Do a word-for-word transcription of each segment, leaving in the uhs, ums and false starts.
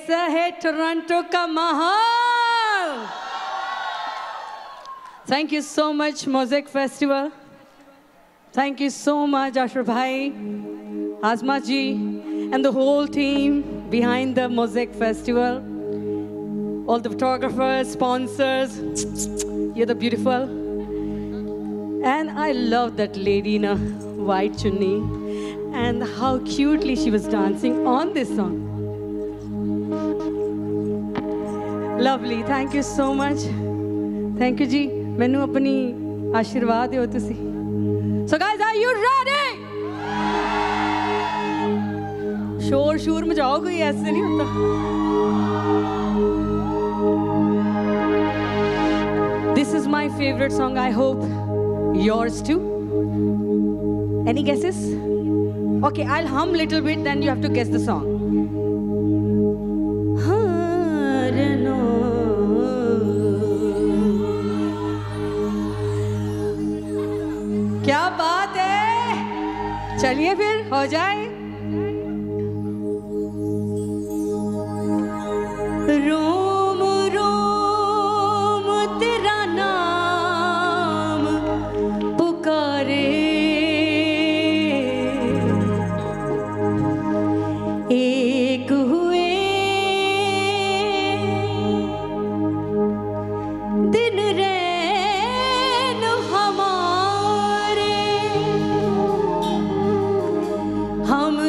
कैसा है टोरंटो का माहौल? Thank you so much Mosaic Festival. Thank you so much Ashur Bhai, Azma ji and the whole team behind the Mosaic Festival. All the photographers, sponsors, you're the beautiful. And I love that lady in a white chunni and how cutely she was dancing on this song. Lovely, thank you so much. Thank you ji. मैनू अपनी आशीर्वाद दो तुसी. So guys, are you ready? शोर शोर मचाओ कोई, ऐसे नहीं होता. This is my favorite song. I hope yours too. Any guesses? Okay, I'll hum little bit, then you have to guess the song. क्या बात है, चलिए फिर हो जाए. रोम रोम तेरा नाम पुकारे, एक हुए दिन रैन हमारे, हम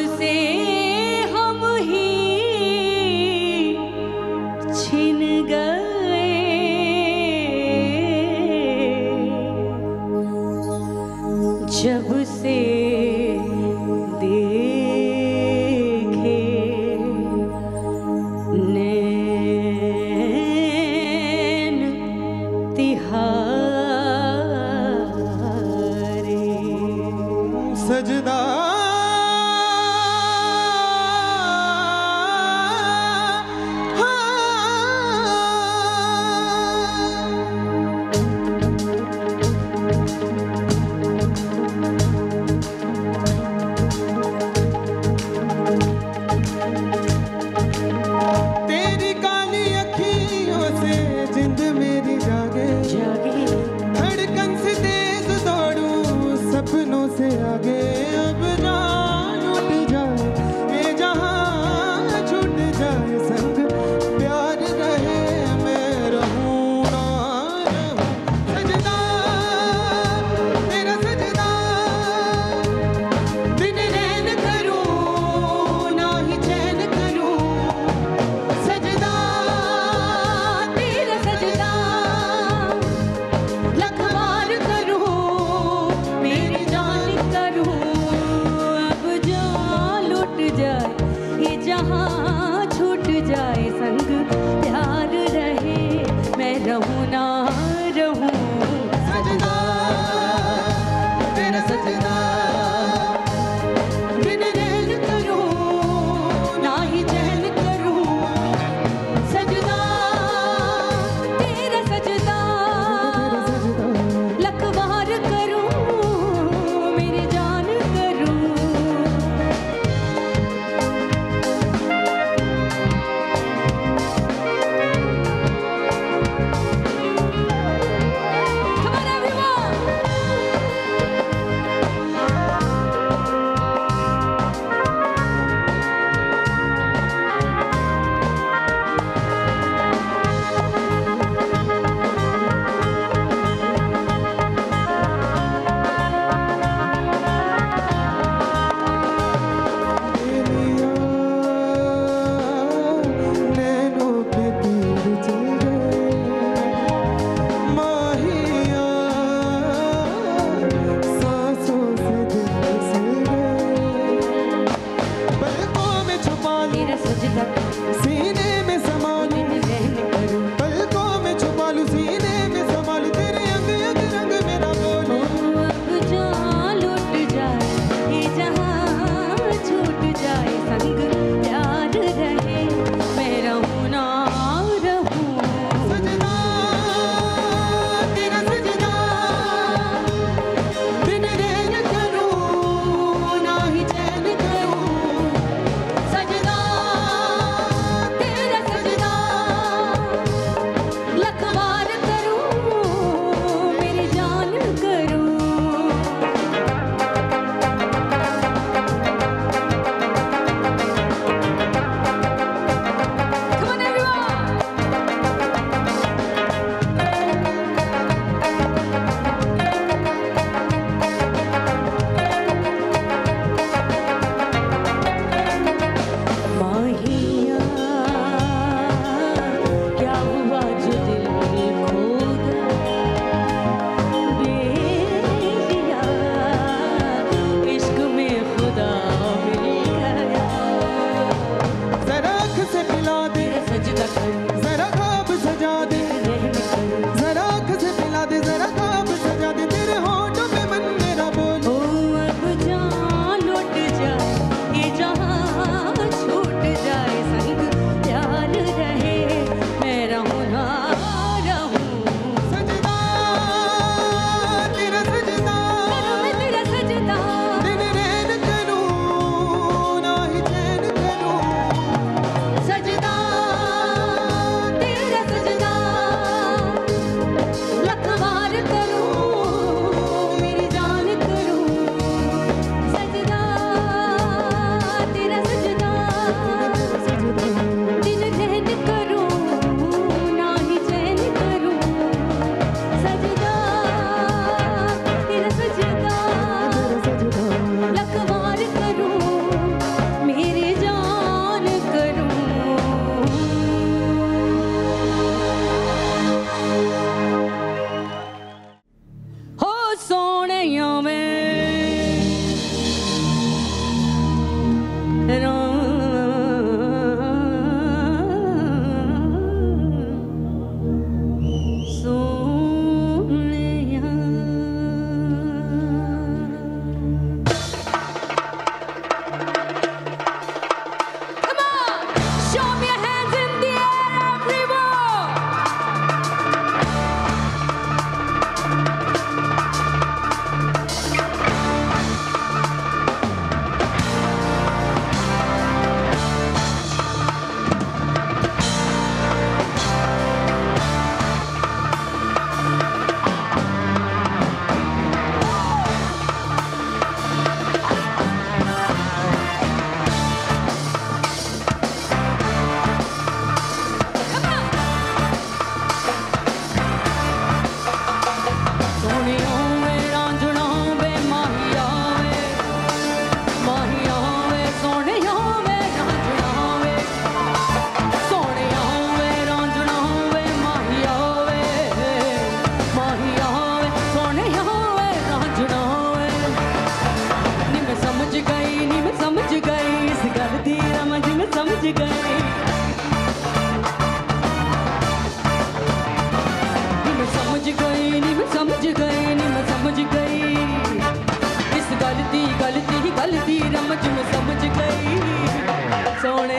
गलती गलती रमज में समझ गई सोने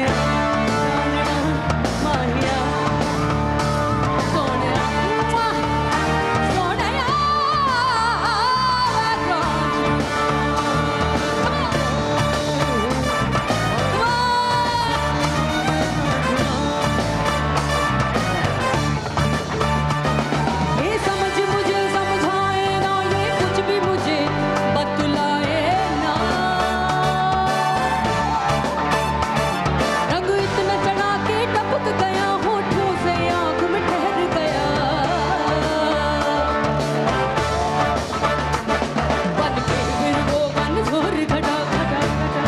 माहिया सोने सोने ये समझ मुझे समझाए ना ये कुछ भी मुझे बतलाए ना रंग इतना चढ़ा के टपक गया होठों से आंख में ठहर गया बन के फिर वो बन जोर घटा घटा घटा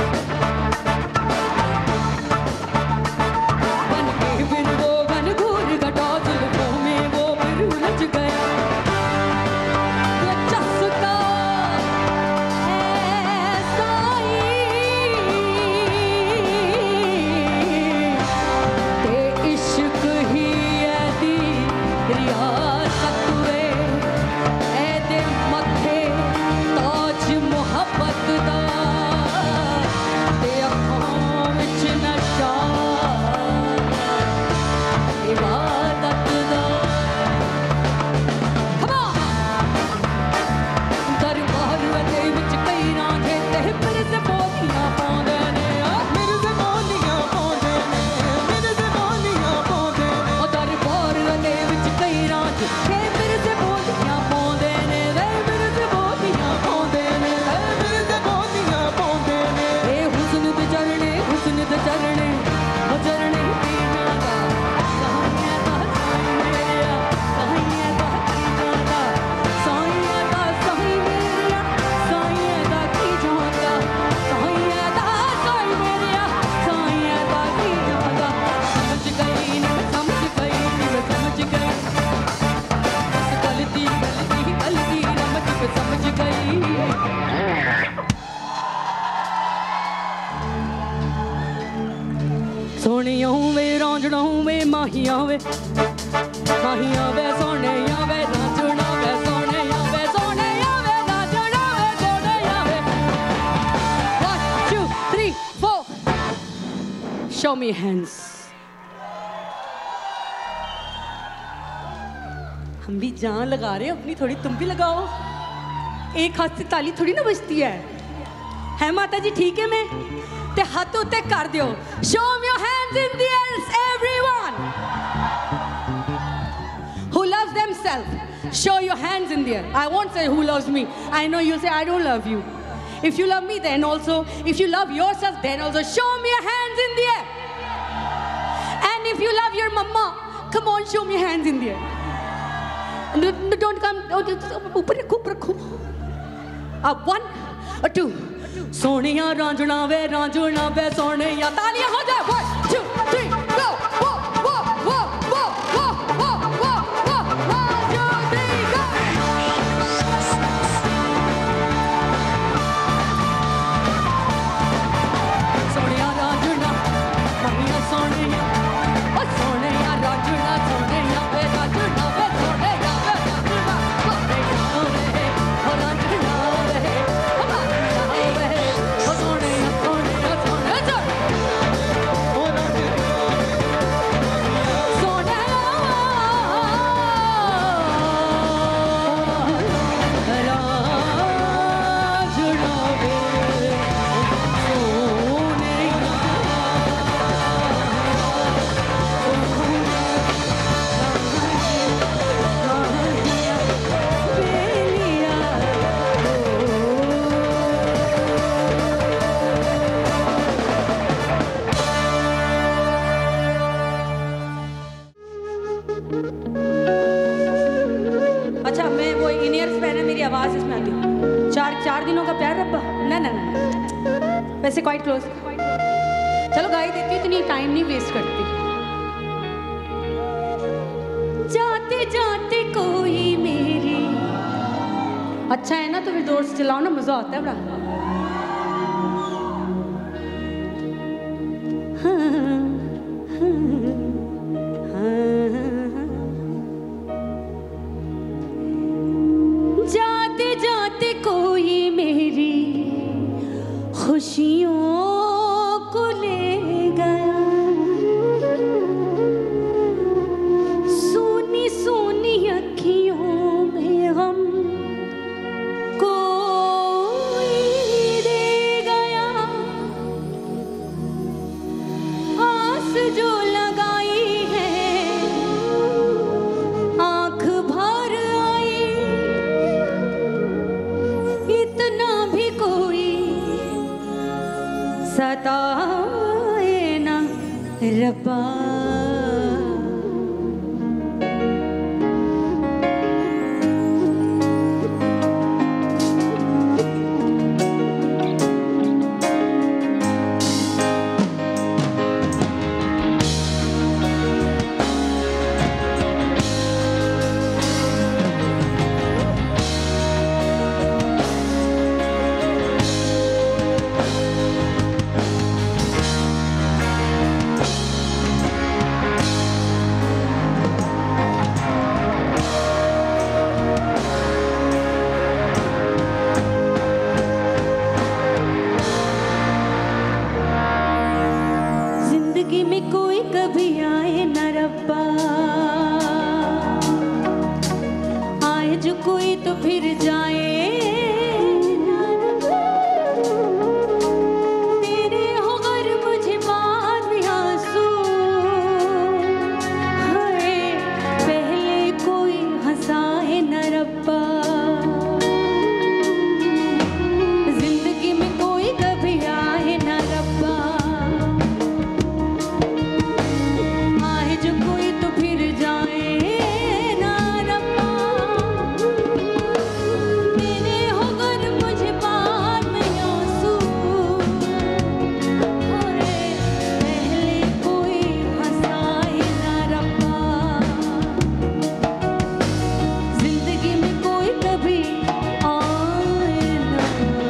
बन के फिर वो बन घूर घटा जुल्फों में वो फिर उलझ गया ये चस्का ऐसा ही ते इश्क ही ऐदी रियासत वे ऐदे मथे ताज मुहब्बत दा ते अखां विच नशा इबादत दा दरबार दे विच कई रांझे ते फिर से बोलियां पाउंदे ने मेरे से बोलियां पाउंदे ने मेरे से बोलियां पाउंदे ने ओ दरबार दे विच कई रांझे ते फिर से बोलियां पाउंदे ने वे फिर से बोलियां पाउंदे ने मेरे से बोलियां पाउंदे ने ए हुस्न दे चरणे हुस्न दे चरणे ओ चरणे पीना दा साईं दा साईं मेरा साईं दा की जांदा साईं दा साईं मेरा साईं दा की जांदा साईं दा साईं मेरा साईं दा की जांदा समझ गई नी मैं समझ गई नी मैं समझ गई गलती गलती गलती रमज में समझ गई सोनिया वे रांझना वे माहिया वे माहिया वे सोनिया वे रांझना वे सोनिया वे सोनिया वे रांझना वे सोनिया वे one two three four show me hands हम भी जान लगा रहे हैं अपनी थोड़ी तुम भी लगाओ एक हाथ से ताली थोड़ी ना बजती है है माता जी ठीक है मैं ते हाथ उत्ते कर दियो show me your hands in the air everyone who loves themselves show your hands in the air I won't say who loves me I know you'll say I don't love you if you love me then also if you love yourself then also show me your hands in the air and if you love your mama come on show me your hands in the air no, no, don't come ऊपर रखो ऊपर रखो अब one or two Sonia Raanjhanaa वे रांझना वे सोनिया तालियां हो जाए one two three go wo wo wo wo wo wo wo wo one two three go Sonia Raanjhanaa माहिया सोनिया ओ सोनिया रांझना सोनिया वे रांझना वे सोनिया वे रांझना सोनिया वे ओ रांझना वे ओ माहिया वे ओ सोनिया सोनिया सोनिया ओ रांझना अच्छा मैं वो इन ईयर्स पहने मेरी आवाज़ इसमें आती है चार चार दिनों का प्यार रब्बा ना ना ना वैसे क्वाइट क्लोज चलो गाई देती हूँ इतनी टाइम नहीं वेस्ट करती जाते जाते कोई मेरी अच्छा है ना तो फिर जोर से चलाओ ना मजा आता है बड़ा जाते जाते कोई मेरी खुशियों को ले गया, सोनी सोनी अखियों में हम कोई दे गया, आस जो लगाई है आंख भर आई, इतना भी कोई सताए ना रब्बा। जिंदगी में कोई कभी आए न रब्बा, आए जो कोई तो फिर जाए न रब्बा। तेरे हो गर मुझे बाद में आंसू, हाय पहले कोई हंसाए न रब्बा। जिंदगी में कोई कभी आए न रब्बा, जो कोई तो फिर जाए ना रब्बा। तेरे हो गर मुझे बाद में आंसू, हाय पहले कोई हंसाए ना रब्बा। जिंदगी में कोई कभी आए ना।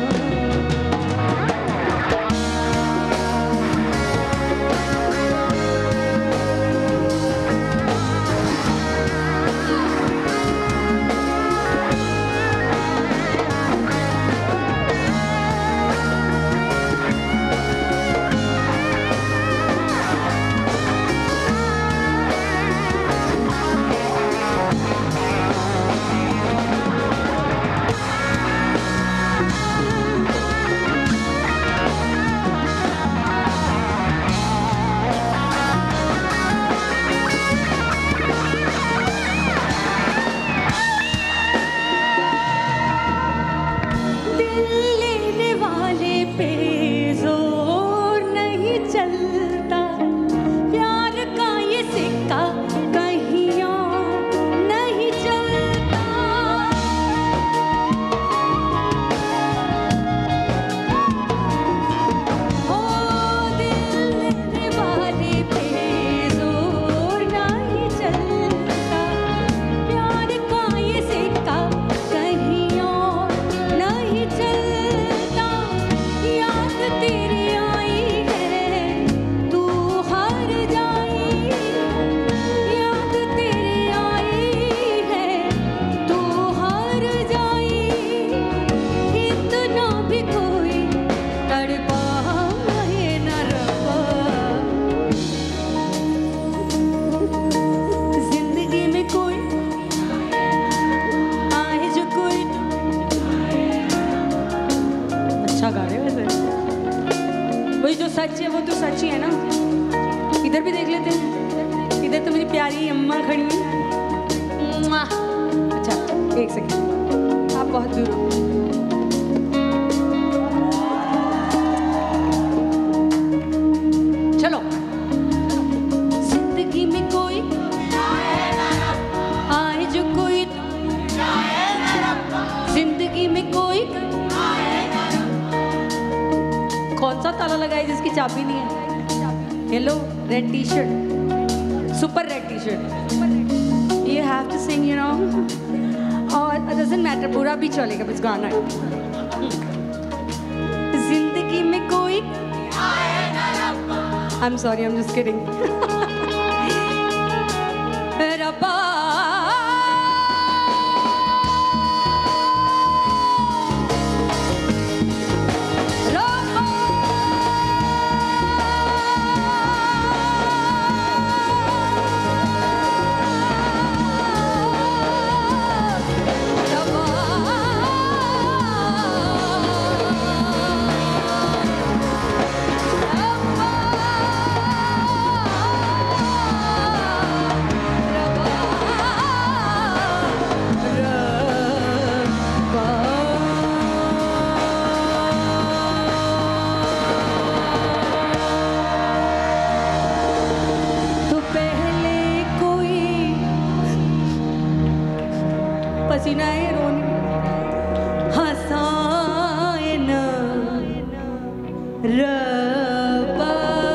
दिल लेने वाले पे जोर नहीं चलता, प्यार का ये सिक्का कहीं और नहीं चलता। ओ दिल लेने वाले पे जोर नहीं चलता, प्यार का ये सिक्का कहीं और नहीं चलता। याद तेरी आई है तू हार जाई, याद तेरी आई है तू हार जाई, इतना भी कोई तड़पाए न रब्बा। जिंदगी में कोई आए जो कोई तो। अच्छा गा रहे हो वैसे, वही जो सच है वो तो सच ही है ना। इधर भी देख लेते हैं, इधर तो मेरी प्यारी अम्मा खड़ी है। मुआ। अच्छा एक सेकंड, आप बहुत दूर हो। चलो। जिंदगी में कोई आए जो कोई तो, जिंदगी में कोई कौन सा ताला लगा है जिसकी चाबी नहीं है? Yellow red T shirt, super red T shirt. You have to sing you know, और डजंट मैटर, पूरा भी चलेगा बस गाना है। जिंदगी में कोई I am sorry, I am just kidding. रब्बा रब्बा रब्बा।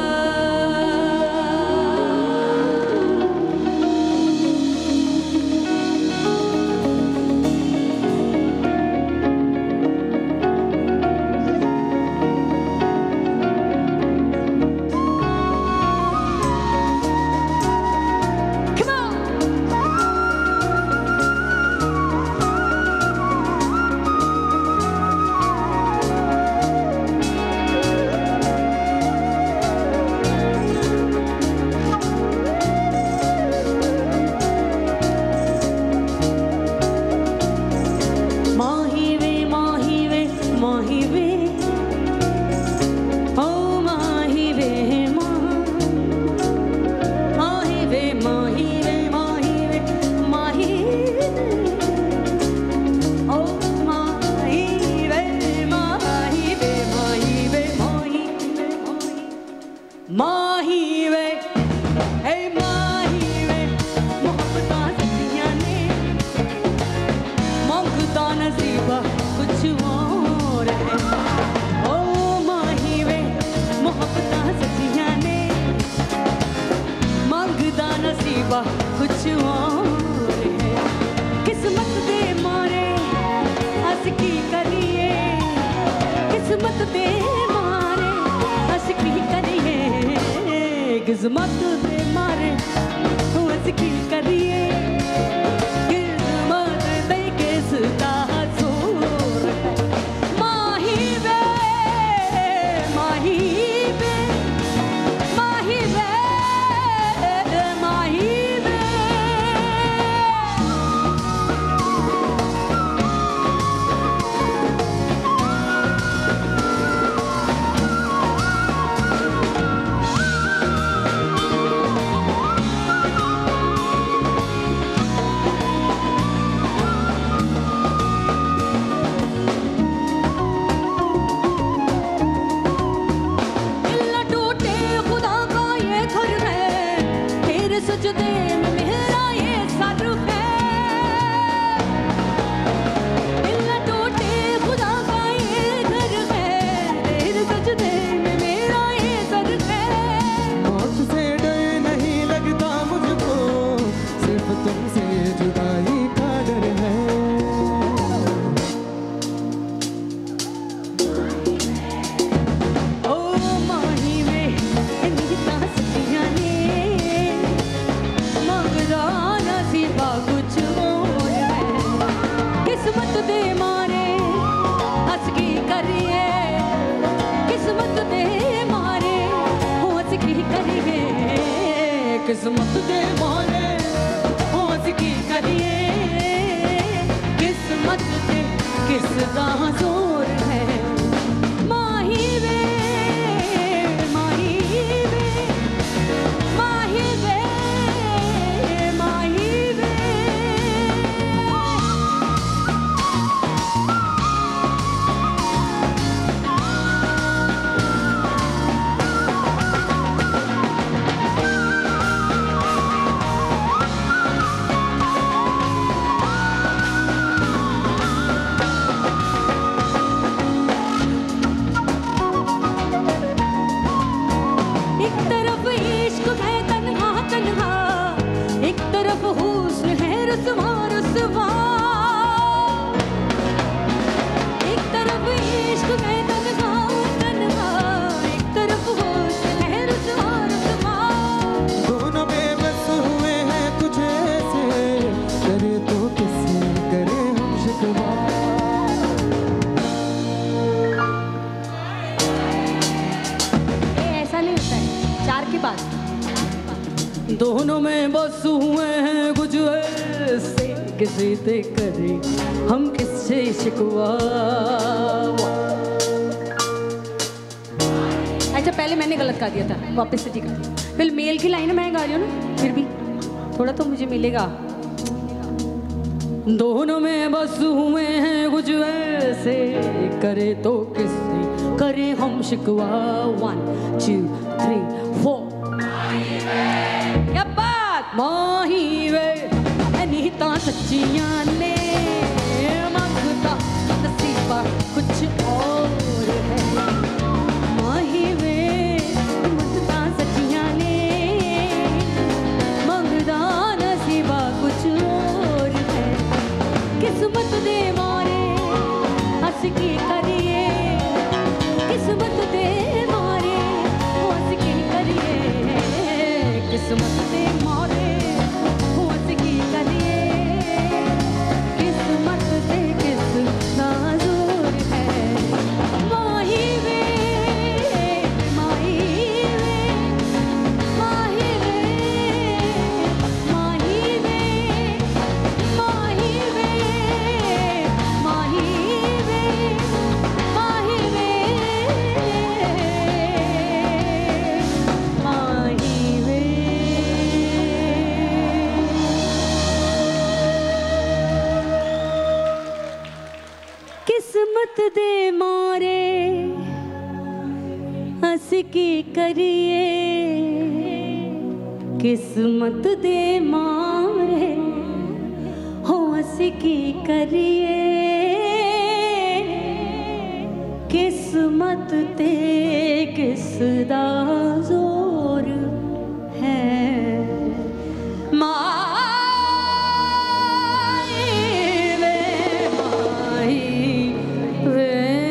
माही वे हे माही वे मोहब्बतां सच्चियां ने मंगदा नसीबा कुछ और है। ओ माही वे मोहब्बतां सच्चियां ने मंगदा नसीबा कुछ और है। किस्मत दे मारे अस की करिए, किस्मत दे मारे अस की करिए, किस्मत दे मारे अस की करिए, किस्मत दे किसदा जोर है। माही वे माही वे माही वे माही वे। सजदे में मेरा ये सर है, दिल न टूटे खुदा का ये घर है, तेरे सजदे में मेरा ये सर है। मौत से डर नहीं लगता मुझको, सिर्फ तुमसे जुदाई का डर है। ओ माही वे निकता सच्चियां ने नसीबा कुछ और है। किस्मत दे मारे हंस की करिए, किस्मत दे मारे हंस की करिए, किस्मत दे मारे हंस की करिए, किस्मत दे किसदा जोर है। माही वे माही वे माही वे माही वे। एक तरफ इश्क है तन्हा तन्हा, एक तरफ हुस्न है रुस्वा रुस्वा, एक तरफ इश्क है तन्हा तन्हा, एक तरफ हुस्न है रुस्वा रुस्वा। दोनों बेबस हुए हैं कुछ ऐसे, करे तो किससे करे हम शिकवा। ये ऐसा नहीं होता है चार के बाद। दोनों में बस हुए हैं कुछ ऐसे, किसी से करे हम किससे शिकवा। अच्छा पहले मैंने गलत गा दिया था, वापस से ठीक कर दिया। फिर मेल की लाइन मैं गा रही हूँ ना, फिर भी थोड़ा तो मुझे मिलेगा। दोनों में बस हुए हैं कुछ ऐसे, करे तो किससे करे हम शिकवा। One two three four. क्या बात। माही वे नीता सच्चियां ने मंगता नसीबा कुछ और है। माही किस्मत दे मोरे होश की करिए किस्मत दे किस नाजुर है माही वे माही वे माही वे माही वे माही वे माही वे माही वे माही वे किस्मत दे मारे हंस की करिए किस्मत दे मारे हो हंस की करिए किस्मत ते किसदा जोर है माही वे माही वे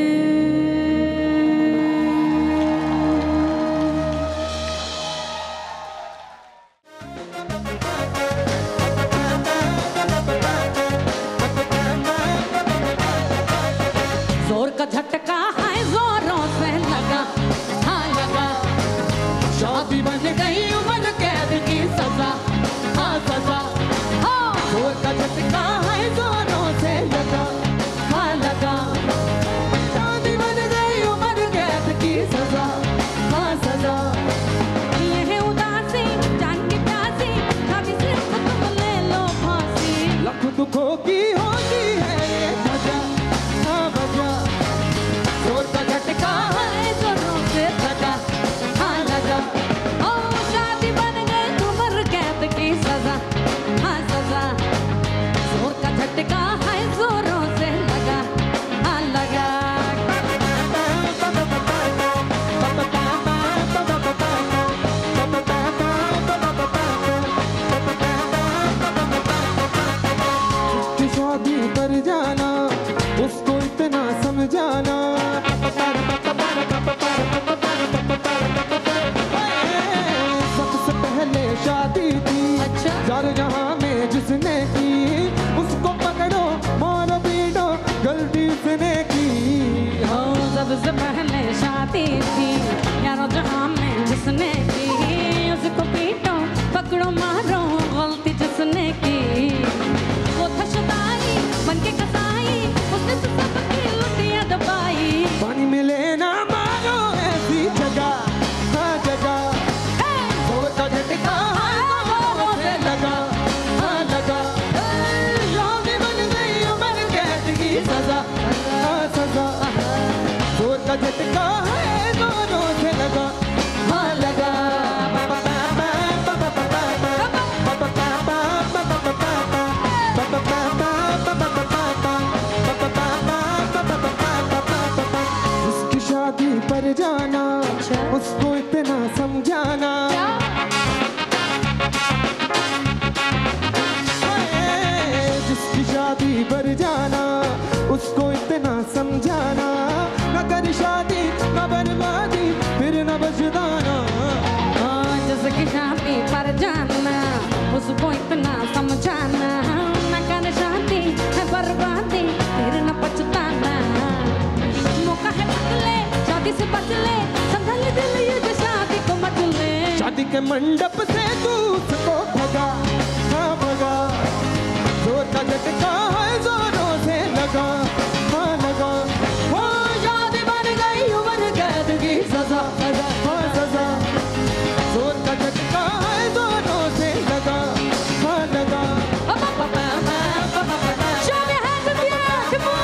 जोर का झटका है जोरों से लगा हाँ लगा शादी बन गई उम्र कैद की सजा हाँ सजा हाँ जोर का झटका है जोरों से लगा हाँ लगा शादी बन गई उम्र कैद की सजा हाँ सजा ये है उदासी जान की प्यासी कभी सिर्फ तुम ले लो फांसी लख दुखों की होती है ये वजह हाँ वजह जोर का झटका है जोरों से लगा हाँ लगा ओ शादी बन गई उम्र कैद की सजा हाँ सजा जोर का झटका है जोरों से लगा हाँ लगा की शादी पर जाना उसको इतना समझाना सबसे पहले शादी थी अच्छा। चार जहां में जिसने की उसको पकड़ो मारो पीटो गलती उसने की ओ सबसे पहले शादी थी यारों जहां में जिसने की उसको पीटो पकड़ो मारो गलती जिसने की वो था शुदाई बनके कसाई उसने तो सबकी लुटियां दबाई पानी में लेना मारो ऐसी जगह हाँ जगह जोर का झटका जोरों से लगा हाँ लगा शादी बन गई उम्र कैद की सजा हाँ सजा जोर का झटका है जोरों से लगा हाँ लगा जिसकी शादी पर जाना उसको इतना समझाना जिसकी शादी पर जाना उसको इतना समझाना न कर शादी न बर्बादी फिर न बजदाना हाँ, जिसकी शादी पर जाना उसको इतना समझाना न कर शादी है बर्बादी फिर न पछताना मौका है बदले शादी से बच ले संभल दिल ये जो शादी को मत ले शादी के मंडप से तू उसको भगा हाँ भगा जोर का झटका है जोरों से लगा हाँ लगा ओ शादी बन गई उम्र कैद की सजा सजा हाँ सजा जोर का झटका है जोरों से लगा हाँ लगा Show me hands in the air, come on!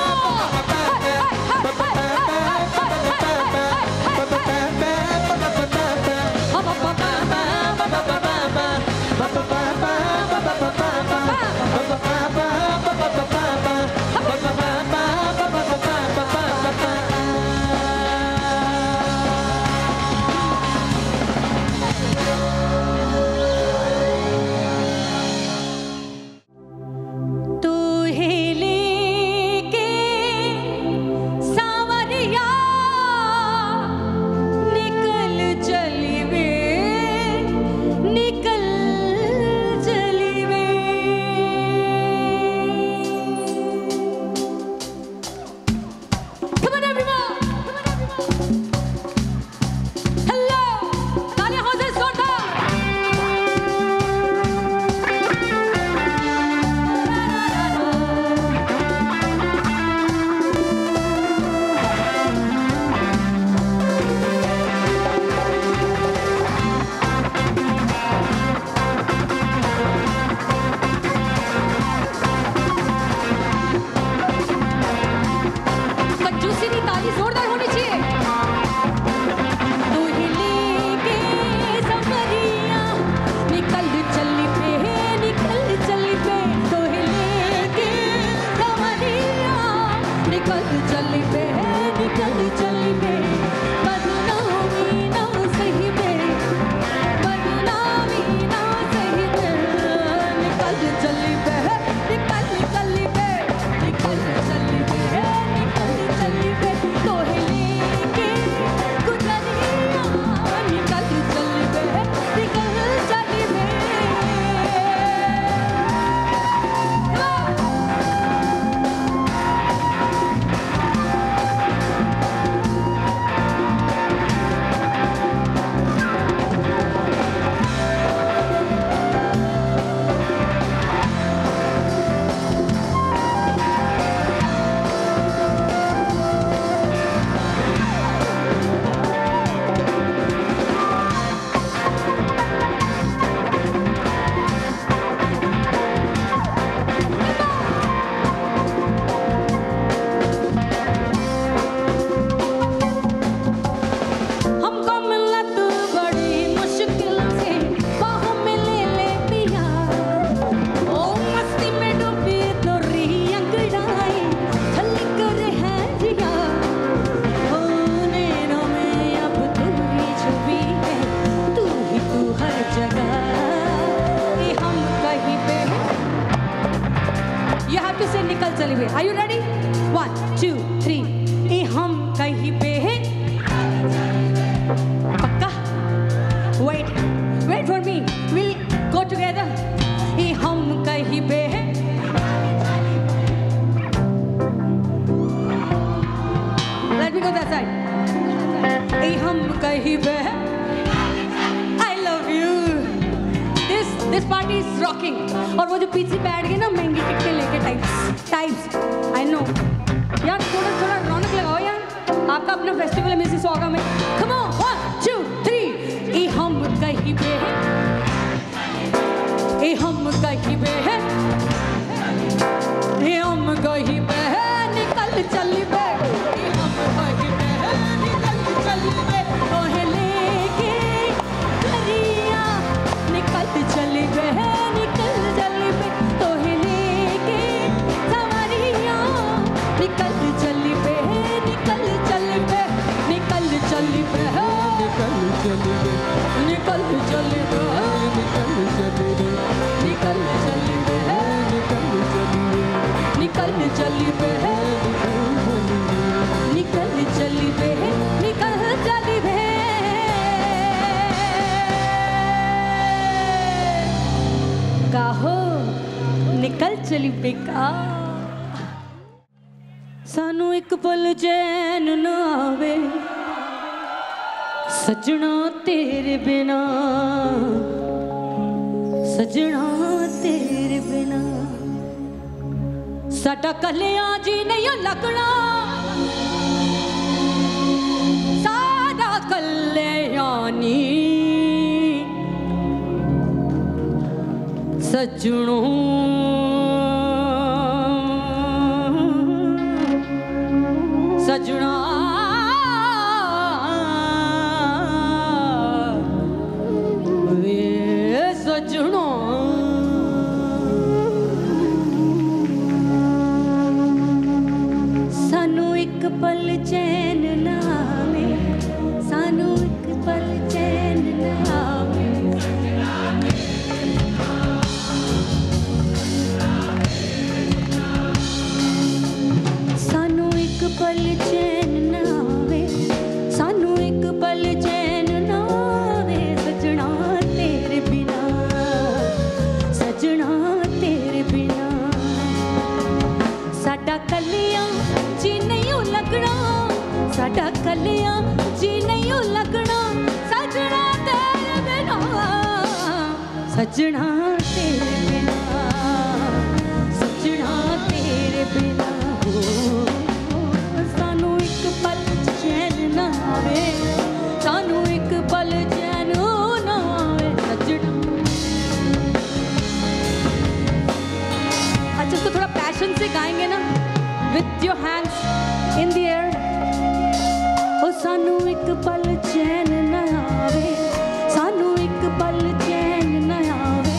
गाएंगे। Are you ready? One, two, three. ए हम कहीं पे हैं पक्का? Wait, wait for me. We'll go together. ए हम कहीं पे हैं Let me go that side. ए हम कहीं पे हैं I love you. This this party is rocking. और वो जो पीछे बैठ गए ना महंगी टिकटें लेके टाइप्स टाइप्स I know. यार थोड़ा थोड़ा रौनक लगाओ यार। आपका अपना फेस्टिवल है मिसिसॉगा में। Come on, one, two, three. ए हम कहीं पे हैं ए हम कहीं पे हैं ए हम कहीं पे हैं निकल चली बे ए हम कहीं पे हैं निकल चली बे ओहे लेके गरिया निकल चली बे निकल चली बे ओहे लेके सवारिया निकल चली बे निकल चली बे निकल चली बे निकल चली बे निकल चली बे निकल चली बे निकल चली बे निकल चली बे निकल चली बे निकल चली बे काहो निकल चली बे का सानू एक पल चैन ना आवे सजना तेरे बिना सजना तेरे बिना साडा कलियां जी नहीं लगना साडा कलियां नी सजनों सजना वे सजनों सानू एक पल चैन ना आवे सानू एक पल चैन ना आवे सानू एक पल चैन ना आवे सानू एक पल चैन ना आवे सजना तेरे बिना सजना तेरे बिना साडा कलियां जी नहीं लगना साडा कलियां जी नहीं लगना सजना तेरे बिना सजना तेरे बिना सजना तेरे बिना सानू एक पल चैन ना आवे सानू एक पल चैन ना आवे सजना अच्छा इसको थोड़ा पैशन से गाएंगे ना with your hands in the air ओ सानू एक पल चैन ना आवे सानू एक पल चैन ना आवे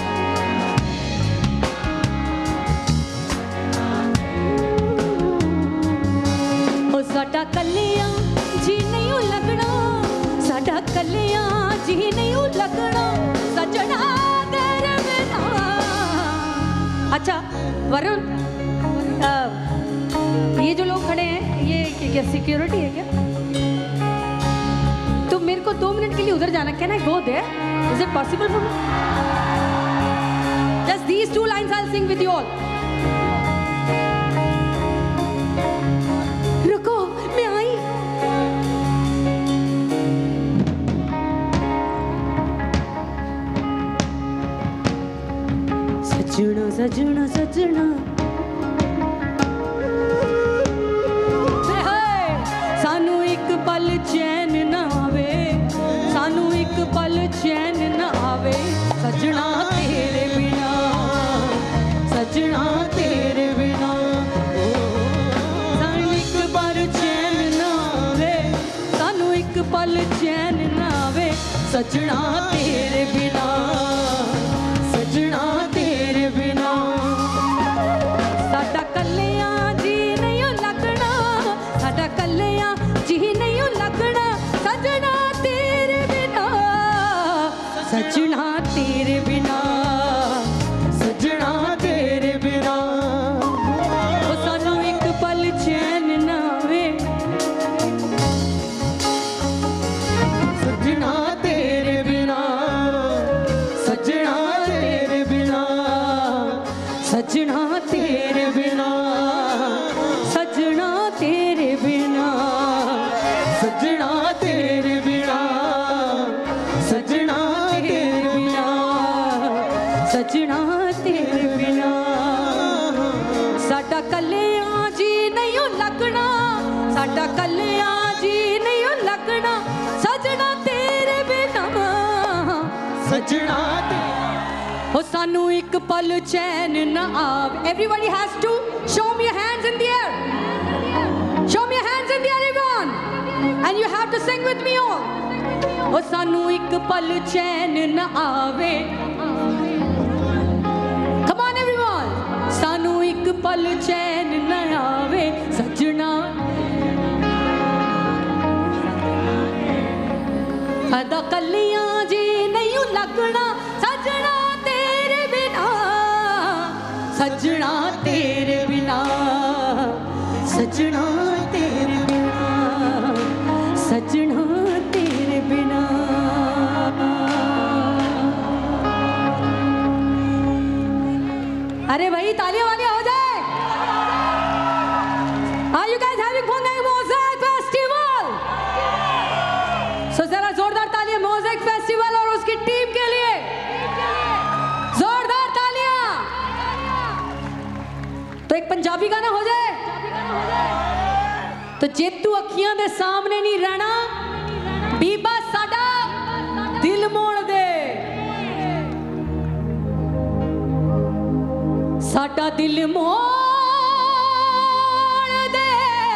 ओ साडा कलियां जी नहीं लगना साडा कलियां जी नहीं लगना सजना तेरे बिना अच्छा वरुण ये जो लोग खड़े हैं ये क्या सिक्योरिटी है क्या तो मेरे को दो मिनट के लिए उधर जाना can I go there is it possible for me just these two lines I will sing with you all रुको मैं आई सजना सजना सजना सानू एक पल चैन ना आवे सानू एक पल चैन ना आवे सजना तेरे बिना सजना तेरे बिना सानू एक पल चैन ना आवे सानू एक पल चैन ना आवे सजना तेरे बिना सजना तेरे बिना साडा कलियां जी नहीं लगना साडा कलियां जी नहीं लगना सजना तेरे बिना सजना तेरे बिना सजना तेरे बिना साडा कलियां जी नहीं लगना सजना तेरे बिना सजना हो सानू एक पल चैन न आवे everybody has to show me your hands in the air show me your hands in the air everyone and you have to sing with me all हो सानू एक पल चैन न आवे come on everyone सानू एक पल चैन न आवे सजना साडा कलियां जी नहीं लगना सजना तेरे बिना सजना तेरे बिना सजना तेरे बिना सजना तेरे बिना अरे भाई तालियां वालियां हो जाए Are you guys having fun at Mosaic Festival? So जरा जोरदार तालियां Mosaic Festival और उसकी टीम के लिए जोरदार तालियां तो एक पंजाबी गाना हो जाए तो जे तू अखियां दे सामने नहीं रहना बीबा साडा दिल मोड़ दे साडा दिल मोड़ दे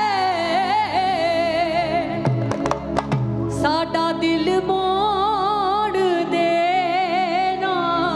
साडा दिल मोड़ देना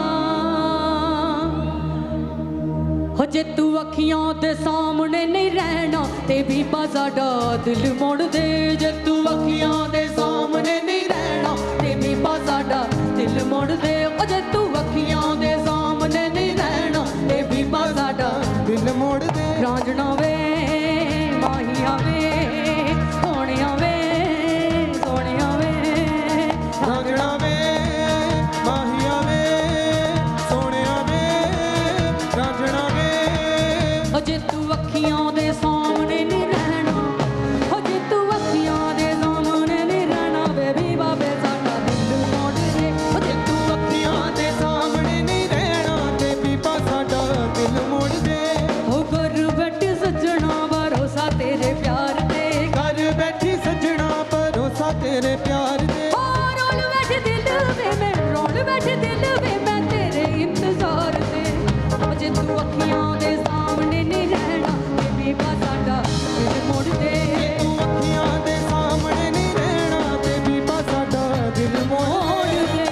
हो जे तू अखियां दे सामने नहीं रहना ते बीबा साडा दिल मोड़ दे जे तू अखियां दे सामने नहीं रहना ते बीबा साडा दिल मोड़ दे ओ जे तू अखियां दे सामने नहीं रहना ते बीबा साडा दिल मोड़ दे रांझना वे माहिया वे सोनिया वे सोनिया वे रांझना वे माहिया वे सोनिया वे रांझना वे ओ जे तू अखियां दे सामने नहीं रहना ओ जे तू अखियां दे सामने नहीं रहना बेबी बाबे साडा दिल मोड़ दे ओ जे तू अखियां दे सामने नहीं रहना ते बीबा साडा दिल मोड़ दे ओ घर बैठ सजना भरोसा तेरे प्यार ते घर बैठी सजना भरोसा तेरे प्यार दे ओ रोल बैठ दिल वे मैं रोल बैठ दिल वे मैं तेरे इंतजार ते ओ जे तू अखियां दे सामने नहीं रहना बेबी बा साडा दिल मोड़ दे तू अखियां दे सामने नहीं रहना ते बीबा साडा दिल मोड़ मोड़ दे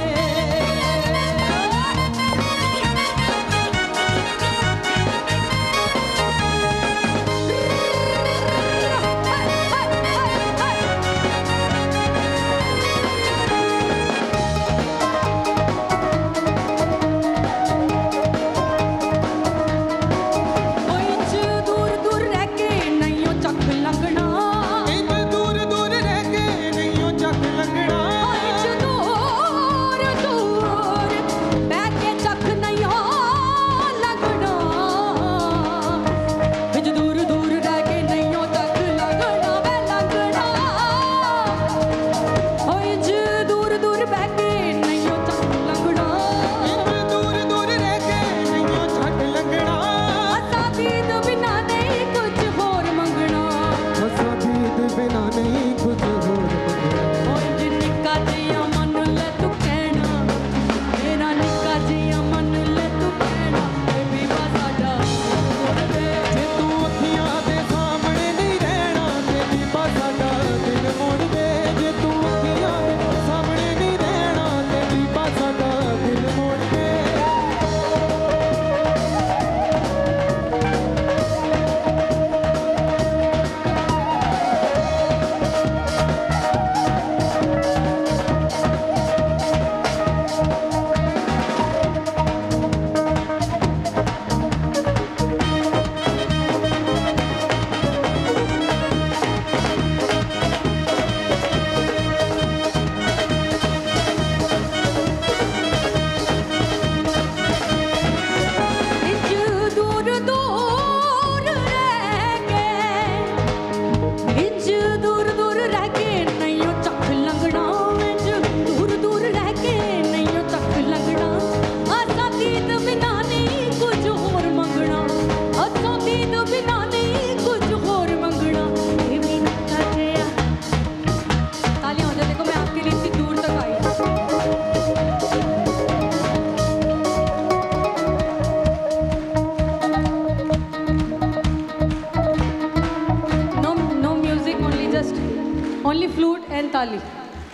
कोई च दूर दूर रह के नहीं ओ चक लगना इंज दूर दूर रह के नहीं ओ चक लगना कोई च दूर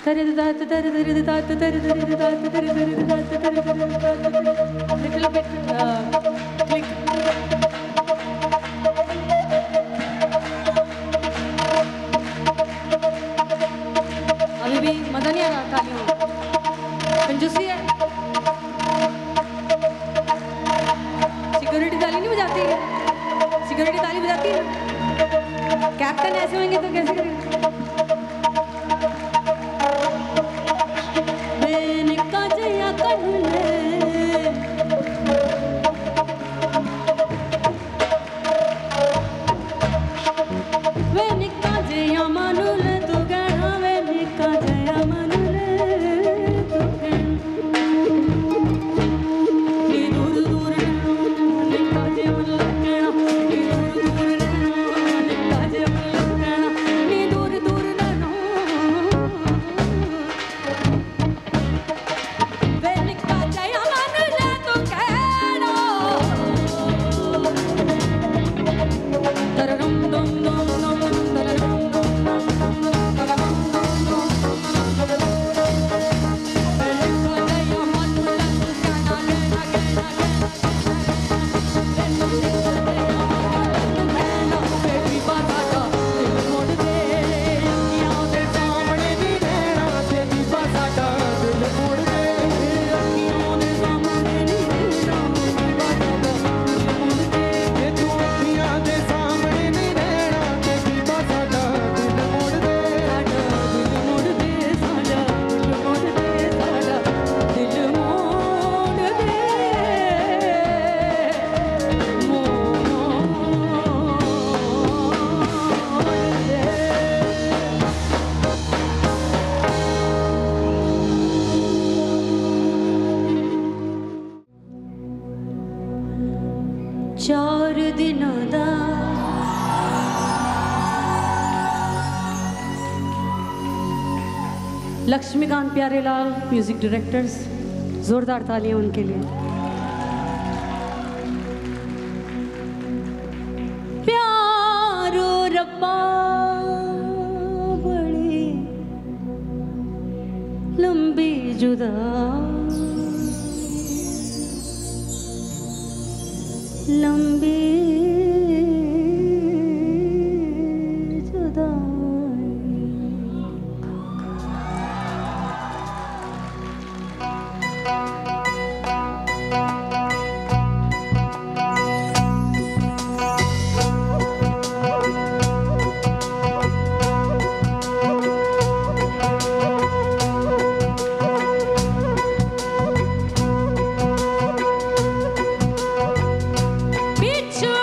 Little bit uh, click. अभी भी मजा नहीं आ रहा तालियों कंजूसी है सिक्योरिटी ताली नहीं बजाती है सिक्योरिटी ताली बजाती है कैप्टन ऐसे होंगे तो कैसे करेंगे चार दिनों दा लक्ष्मीकांत प्यारेलाल म्यूजिक डायरेक्टर्स जोरदार तालियां उनके लिए प्यारो रब्बा बड़ी लंबी जुदा लंबी जुदाई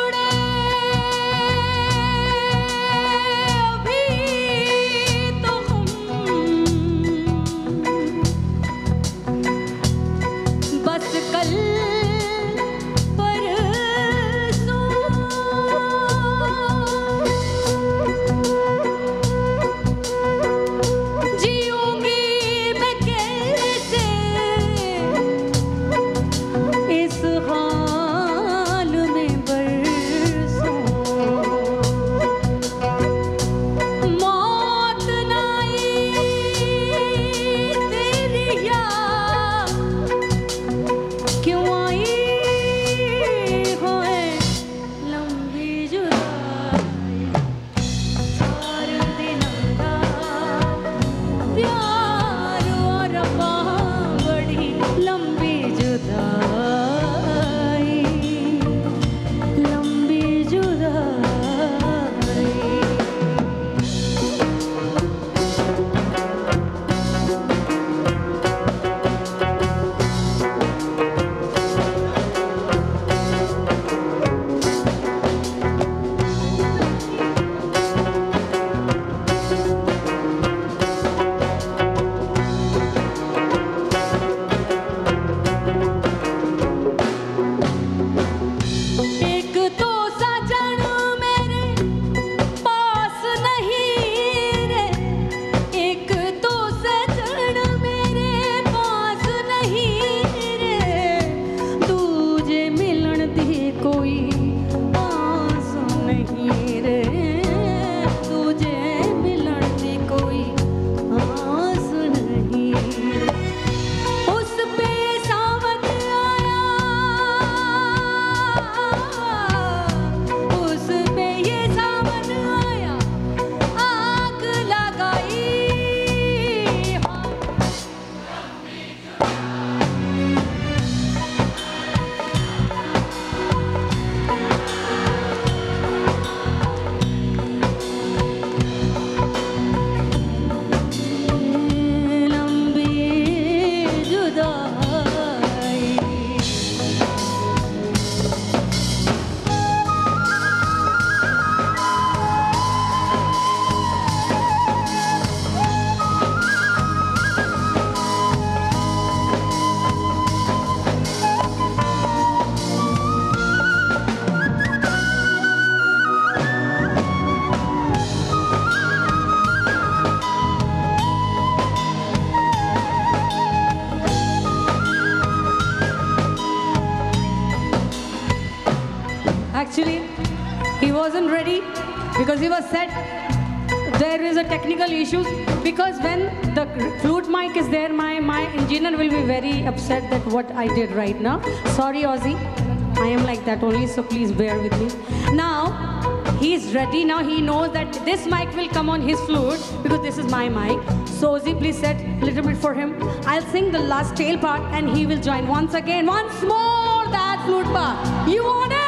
Actually, he wasn't ready because he was set. There is a technical issue because when the flute mic is there, my, my engineer will be very upset that what I did right now. Sorry, Ozzy. I am like that only, so please bear with me. Now, he's ready. Now he knows that this mic will come on his flute because this is my mic. So Ozzy, please set a little bit for him. I'll sing the last tail part and he will join once again. Once more that flute part. You want it?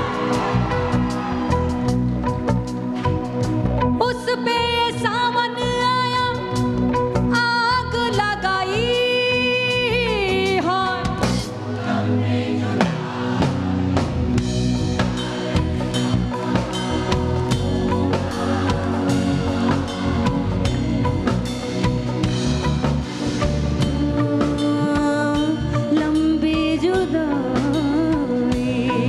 उस पे सावन आया आग लगाई है लंबी जुदाई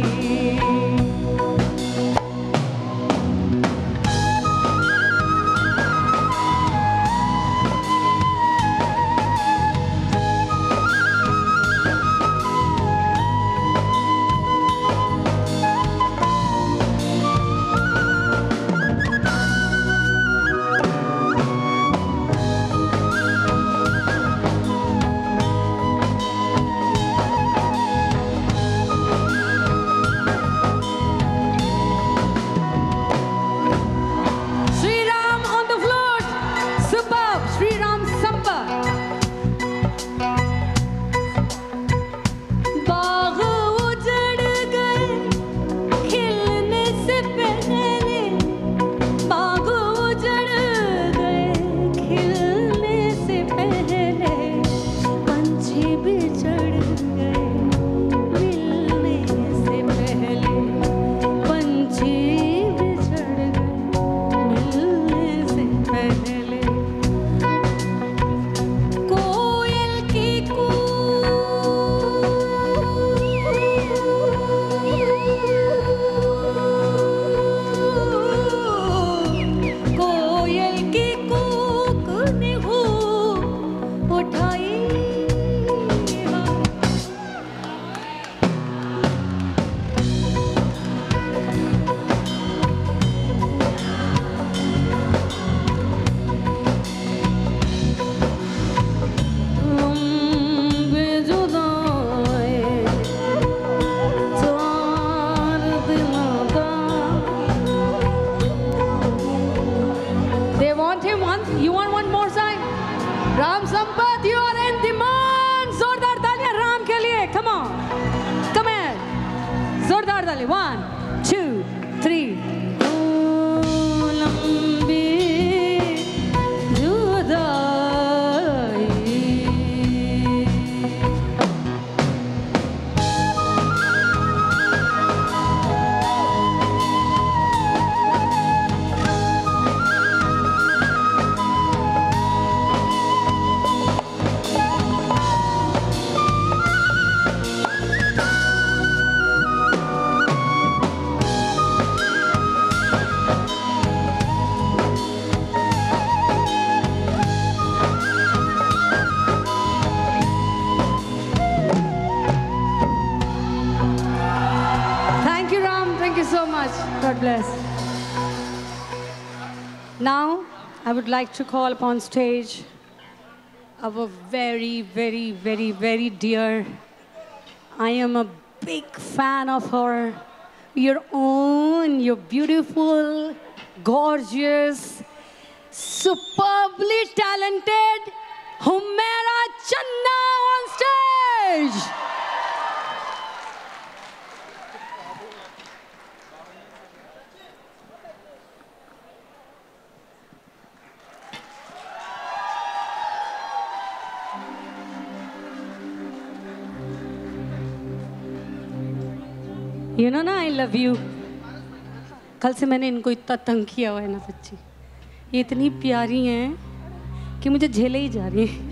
Ram Sampat, you are in demand. जोरदार तालियां राम के लिए. Come on, come on. जोरदार तालियां. One, two, three. लंबी जुदाई. God bless. Now, I would like to call upon stage our very, very, very, very dear. I am a big fan of her. Your own, your beautiful, gorgeous, superbly talented Humaira Channa on stage. You know ना, I love you. कल से मैंने इनको इतना तंग किया हुआ है ना सच्ची. ये इतनी प्यारी हैं कि मुझे झेले ही जा रही हैं.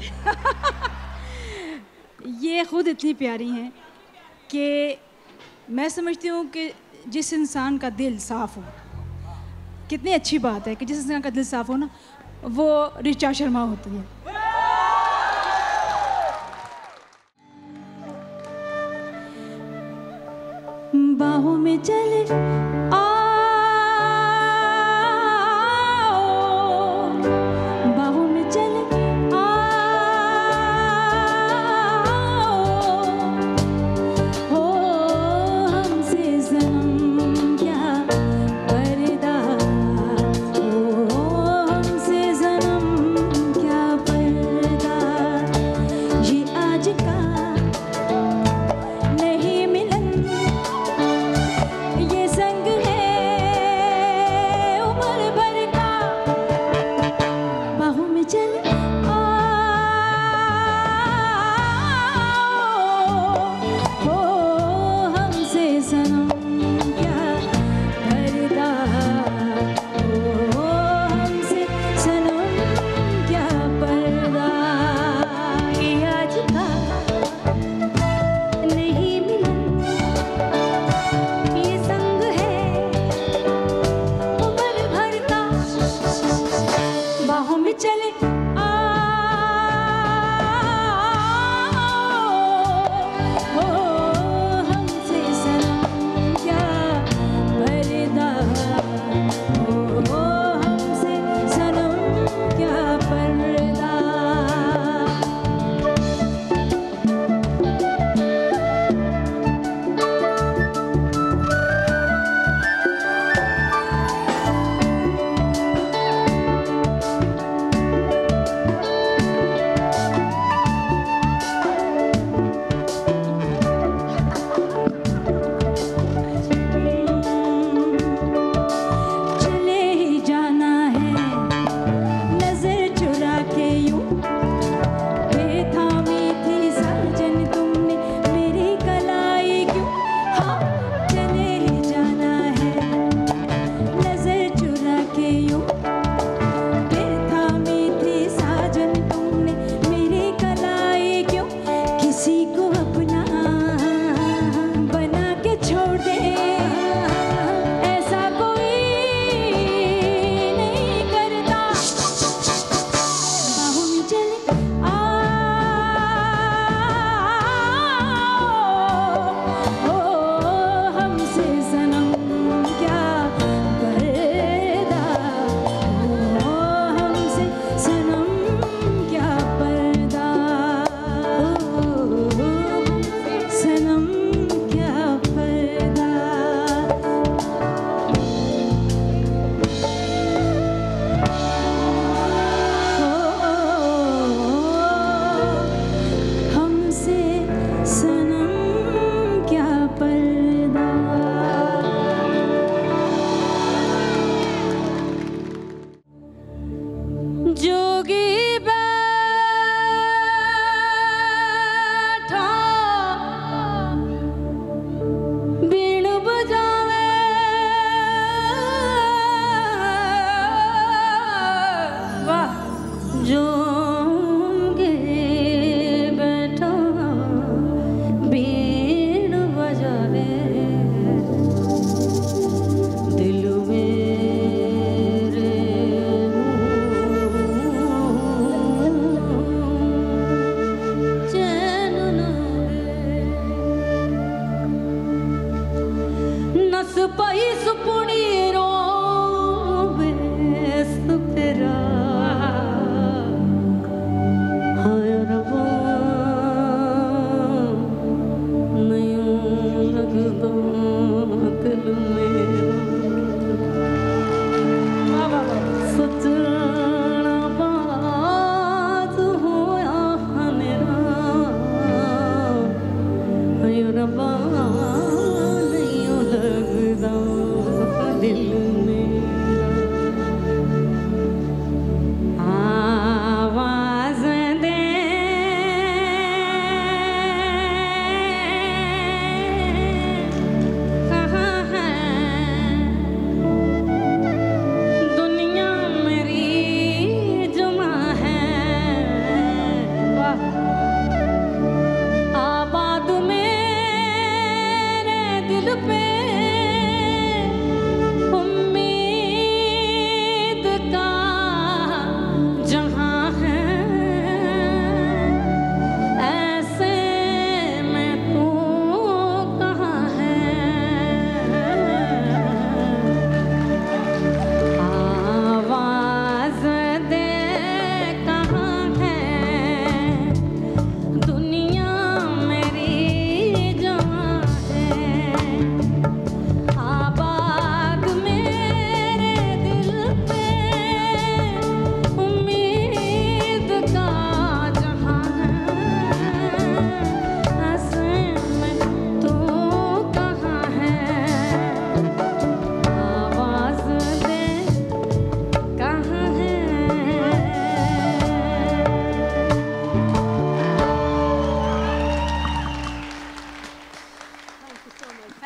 ये खुद इतनी प्यारी हैं कि मैं समझती हूँ कि जिस इंसान का दिल साफ़ हो, कितनी अच्छी बात है कि जिस इंसान का दिल साफ़ हो ना, वो ऋचा शर्मा होती है. बाहों में चले आओ, बाहों में चले आओ, हो हमसे सनम क्या पर्दा, हो हमसे सनम क्या पर्दा, ये आज का नहीं मिलन, ये संग है उम्र भर का, बाहों में चले आओ, हो हमसे सनम क्या पर्दा, हो हमसे सनम क्या पर्दा, ये आज का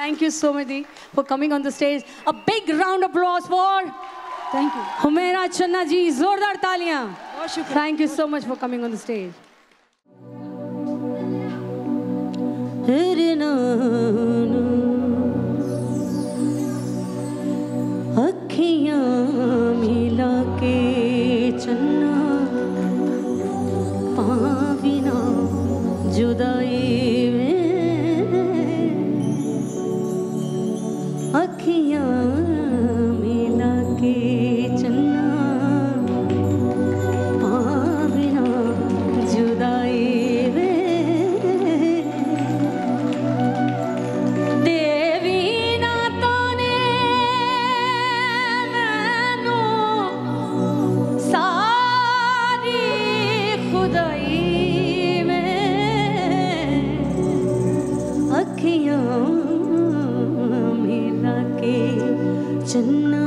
Thank you so much for coming on the stage. A big round of applause for thank you. Humaira Channa ji, जोरदार तालियां। बहुत शुक्रिया। Thank you so much for coming on the stage. अखियां मिला के चन्ना पाविना जुदाई में, अखियां मिला के चन्ना पाविना जुदाई चन्ना।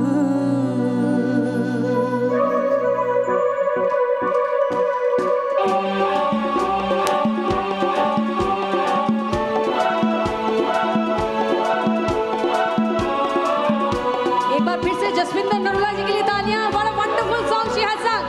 एक बार फिर से जसविंदर नरूला जी के लिए तालियां। What a wonderful song she has sung.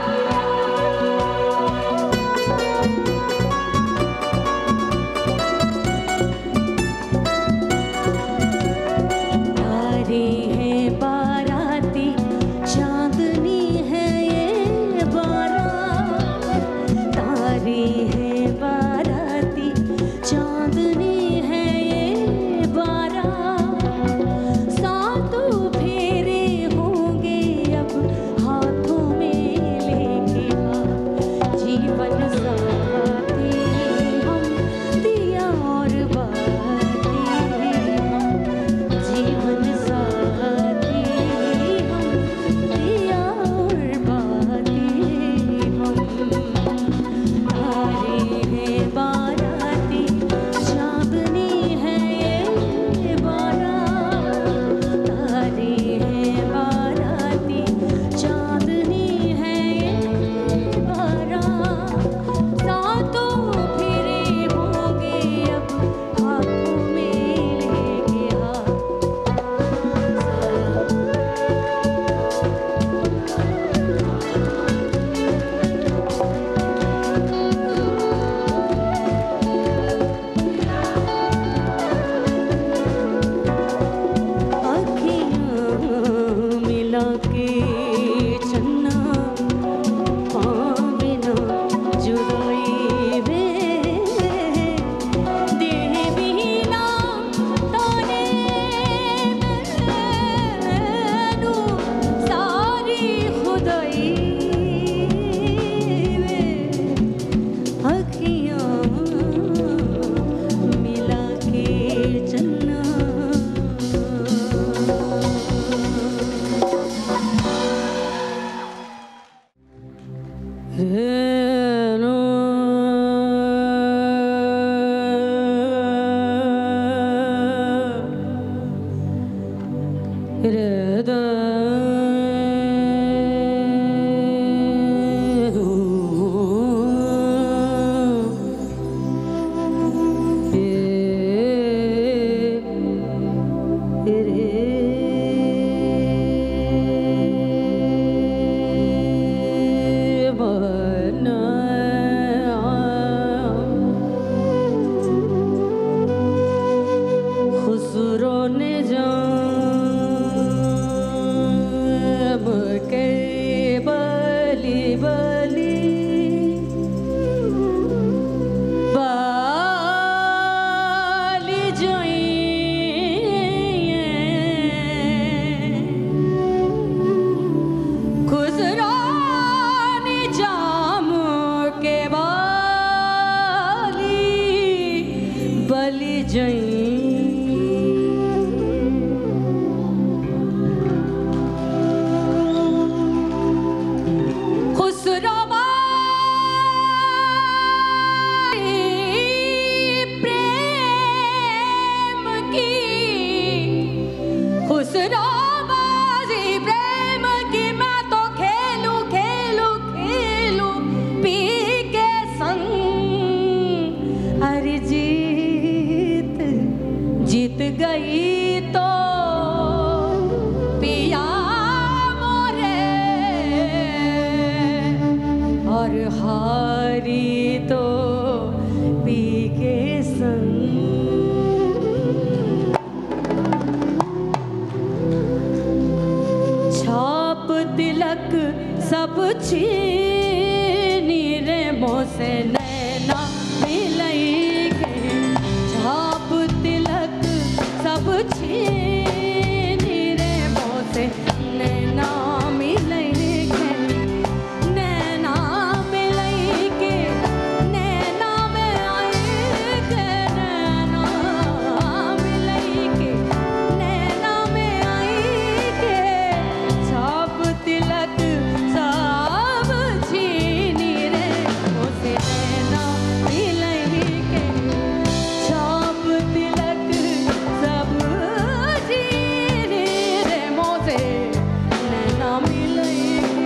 छीनी रे मोसे नैना मिलई के छाप तिलक सब छीनी रे मोसे नैना मिलई के नैना मिलई के नैना में आई के नैना मिलई के नैना में आई के छाप तिलक सब छीनी रे मोसे नैना मिलई के छाप तिलक सब छीनी रे मोसे नैना मिलई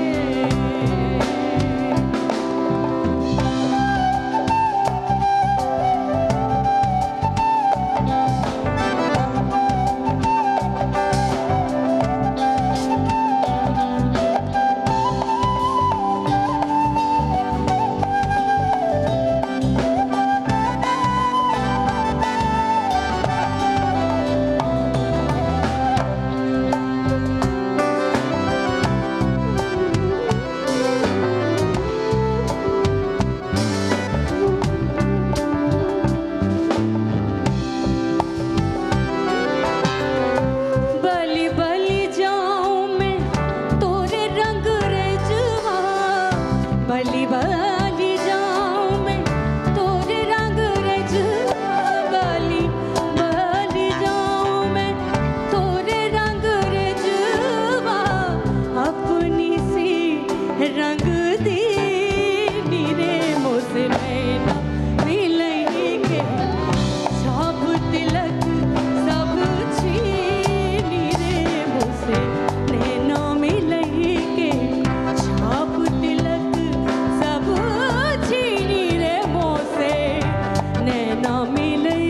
बलि बलि जाऊं मैं तोरे रंग रेजवा बलि बलि जाऊं मैं तोरे रंग रेजवा बलि बलि जाऊं मैं तोरे रंग रेजवा अपनी सी रंग दी रे मोसे नैना मिलई के छाप तिलक सब छीनी रे मोसे नैना मिलई के छाप तिलक सब छीनी रे मोसे नैना मिलई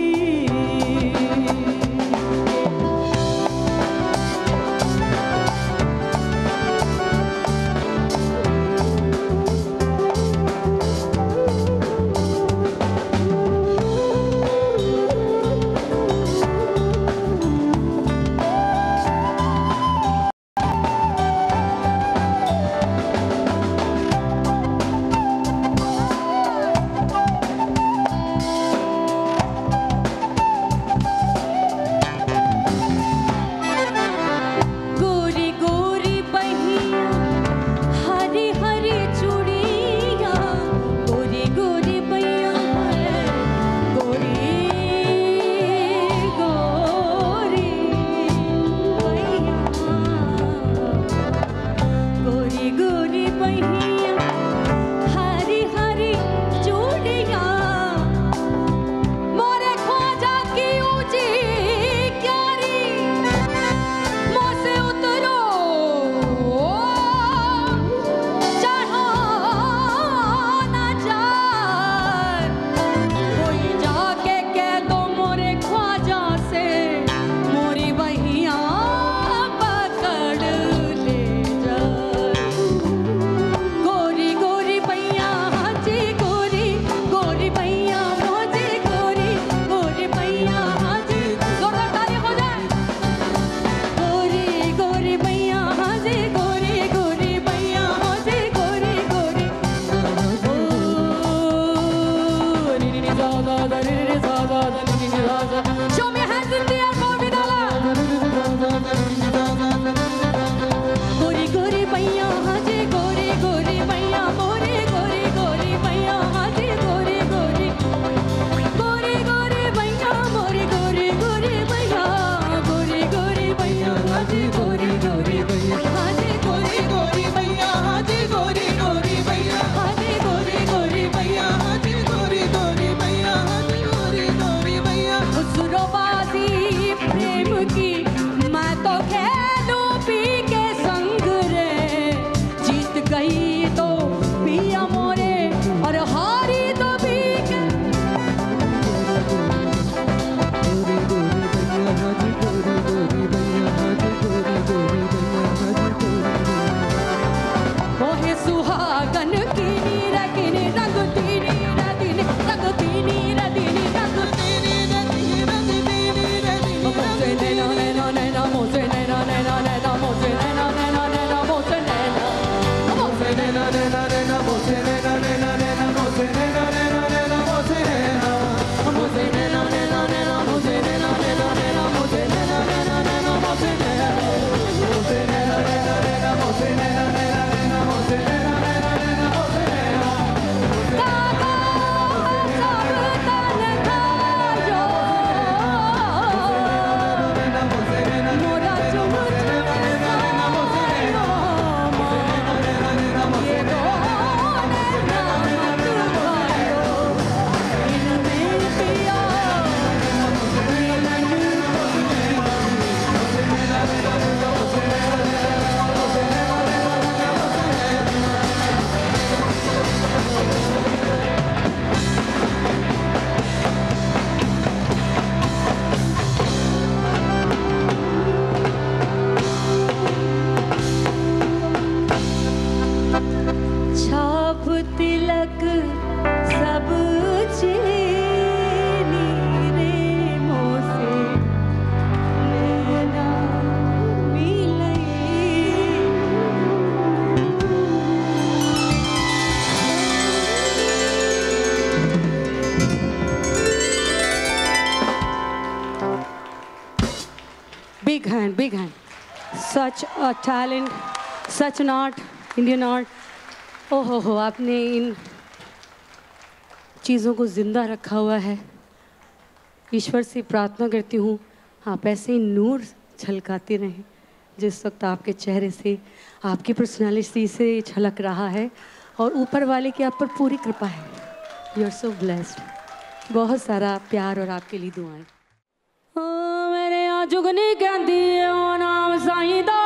गोरी गोरी बहिया हरी हरी चूड़िया गोरी गोरी बहिया गोरी गोरी बहिया गोरी गोरी बहिया हरी हरी चूड़िया मोरे ख्वाजा की ऊंची क्यारी मोसे उतरो चढ़ो ना जाए कोई जाके कह दो मोरे ख्वाजा से मोरी बहिया पकड़ ले जाए गोरी गोरी भैया हाजी गोरी गोरी भैया मोजी गोरी गोरी भैया हाजी जोरदार ताली हो जाए गोरी गोरी भैया हाजी गोरी गोरी भैया हाजी गोरी गोरी ओ नी नी सा सा दा नी नी सा सा दा नी नी सा सा show me your hands in the air for Vidala गोरी गोरी भैया हाजी गोरी गोरी भैया मोरी गोरी गोरी भैया हाजी गोरी गोरी गोरी गोरी भैया मोरी गोरी गोरी भैया गोरी गोरी भैया हाजी गोरी गोरी भैया हाजी गोरी गोरी भैया हाजी गोरी गोरी भैया हाजी गोरी गोरी भैया हाजी गोरी गोरी भैया हाजी गोरी गोरी भैया उसरो big hand, big hand. Such a talent, such an art, Indian art. Oh हो हो, आपने इन चीज़ों को जिंदा रखा हुआ है. ईश्वर से प्रार्थना करती हूँ आप ऐसे ही नूर झलकाते रहें जिस वक्त आपके चेहरे से, आपकी पर्सनालिटी से झलक रहा है, और ऊपर वाले की आप पर पूरी कृपा है. You are so blessed. बहुत सारा प्यार और आपके लिए दुआएं. ओ मेरे आ जुगनी कहती है ओ नाम साईं दा.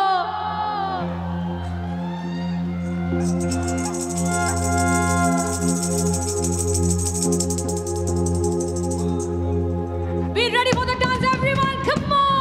Be ready for the dance, everyone. Come on.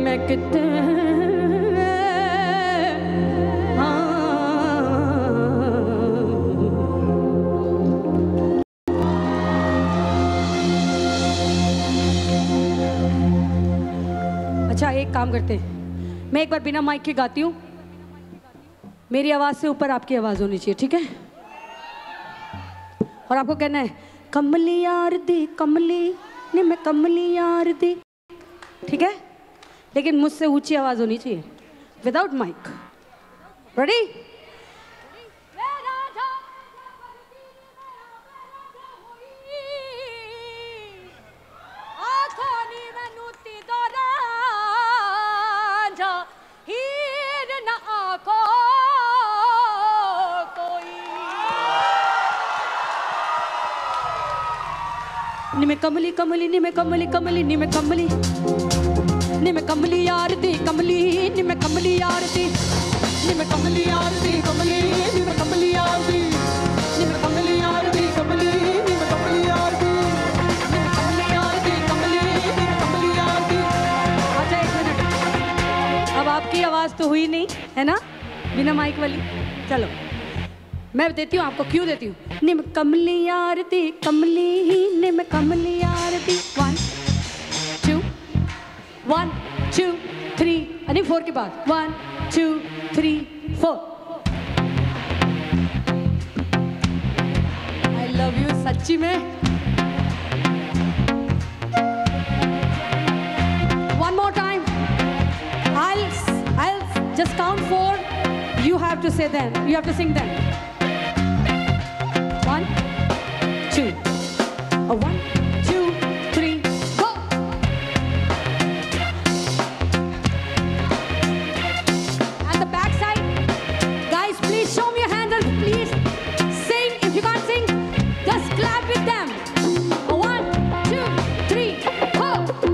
मैं कितने अच्छा एक काम करते हैं, मैं एक बार बिना माइक के गाती हूँ, मेरी आवाज़ से ऊपर आपकी आवाज़ होनी चाहिए, ठीक है? और आपको कहना है कमली यार दी कमली नहीं मैं कमली यार दी, ठीक है? लेकिन मुझसे ऊंची आवाज़ होनी चाहिए विदाउट माइक। रेडी? नी मैं कमली कमली नी मैं कमली कमली नी मैं कमली नी मैं कमली यार दी कमली नी मैं कमली यार दी नी मैं कमली यार दी कमली नी मैं कमली यार दी नी मैं कमली यार दी कमली नी मैं कमली यार दी नी मैं कमली यार दी कमली नी मैं कमली यार दी। अच्छा एक मिनट, अब आपकी आवाज़ तो हुई नहीं है ना बिना माइक वाली, चलो मैं देती हूँ आपको, क्यों देती हूँ। निम कमली यार दी कमली ही निम कमली यार दी। One two one two three, नहीं फोर के बाद one two three four. I love you सच्ची में। One more time, I'll I'll just count four. You have to say them. You have to sing them. One, two, a one, two, three, go. And the back side, guys, please show me your hands and please sing. If you can't sing, just clap with them. A one, two, three, go.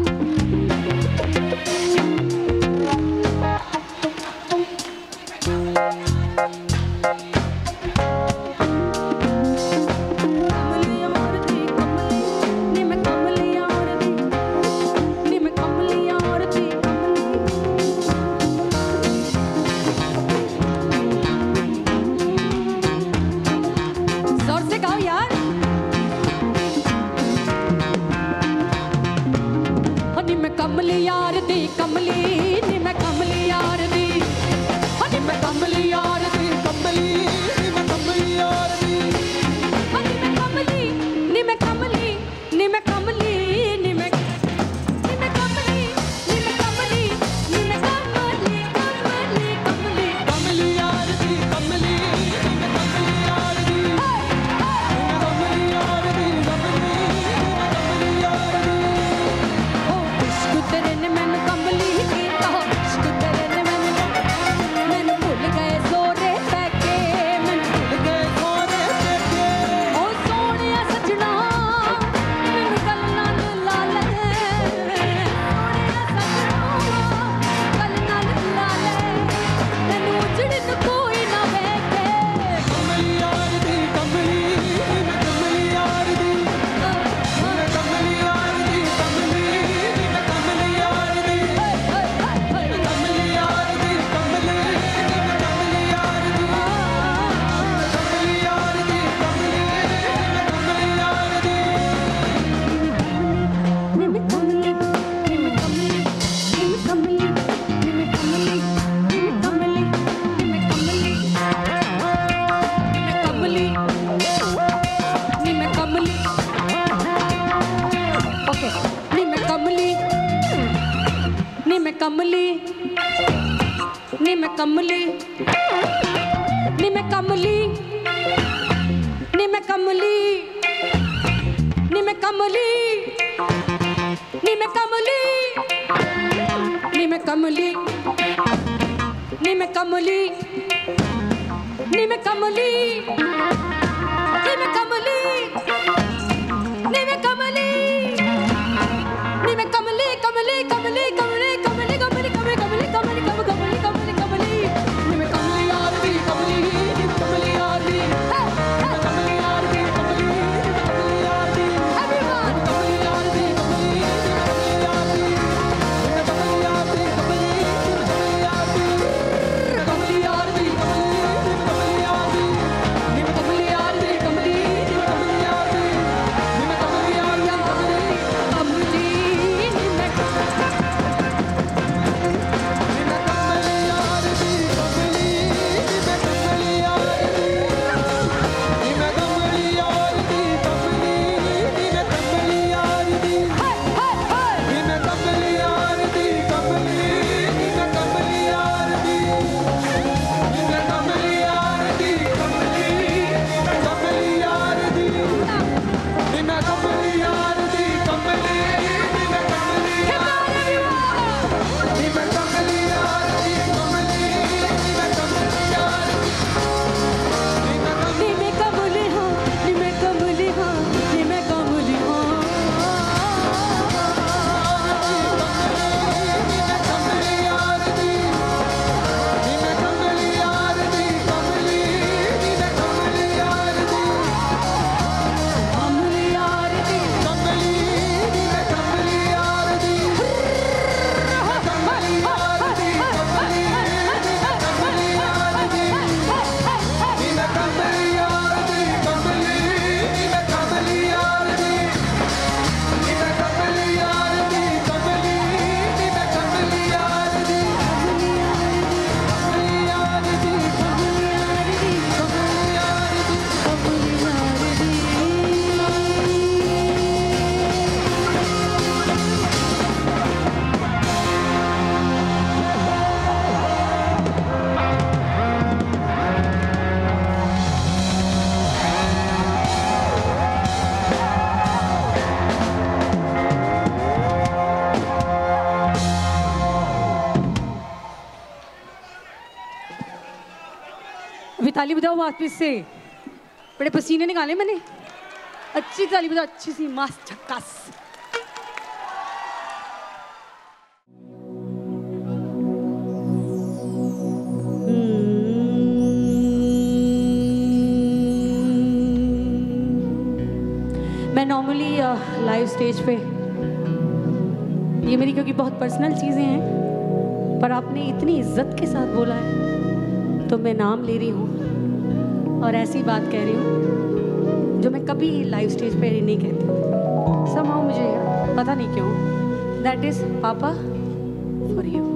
कमली यार दी कमली नी मैं कमली यार दी, नी मैं कमली यार दी कमली नी मैं कमली यार दी, नी मैं कमली नी मैं कमली नी मैं कमली नी मैं नी मैं कमली नी मैं कमली नी मैं कमली कमली कमली कमली यार दी कमली नी मैं कमली यार दी, मैं कमली यार दी कमली मैं कमली यार दी। ओ इश्क तेरे ने मैनू कमली कीता, इश्क तेरे ने मैनू मैनू भुल गए जोरे पैके, मैनू भुल गए जोरे पैके। ओ सोहणिया सजना मैनू गल्लां नू ला ले, सोहणिया सजना गल्लां नू ला ले, तैनू उजड़न कोई ना वेखे। कमली यार दी कमली मैं कमली यार दी, मैं कमली यार दी कमली मैं कमली यार दी, मैं कमली यार दी कमली मैं कमली यार दी, कमली यार दी कमली मैं कमली यार दी। नी मैं कमली नी मैं कमली नी मैं कमली नी मैं कमली नी मैं कमली नी मैं कमली नी मैं कमली ओके नी मैं कमली नी मैं कमली नी मैं कमली नी मैं कमली नी मैं कमली नी मैं कमली नी मैं कमली नी मैं कमली नी मैं कमली नी मैं कमली नी मैं कमली नी मैं कमली नी मैं कमली कमली कमली कमली कमली कमली कमली कमली कमली कमली कमली कमली नी मैं कमली यार दी कमली नी मैं कमली यार दी, मैं कमली यार दी कमली मैं कमली यार दी, एवरीवन कमली यार दी कमली मैं कमली यार दी, मैं कमली यार दी कमली ताली बजाओ वापस से, बड़े पसीने निकाले मैंने। अच्छी ताली बजाओ, अच्छी सी मस्त झक्कास। मैं नॉर्मली लाइव स्टेज पे, ये मेरी क्योंकि बहुत पर्सनल चीज़ें हैं, पर आपने इतनी इज्जत के साथ बोला है तो मैं नाम ले रही हूँ और ऐसी बात कह रही हूँ जो मैं कभी लाइव स्टेज पे नहीं कहती। somehow मुझे पता नहीं क्यों, that is papa for you.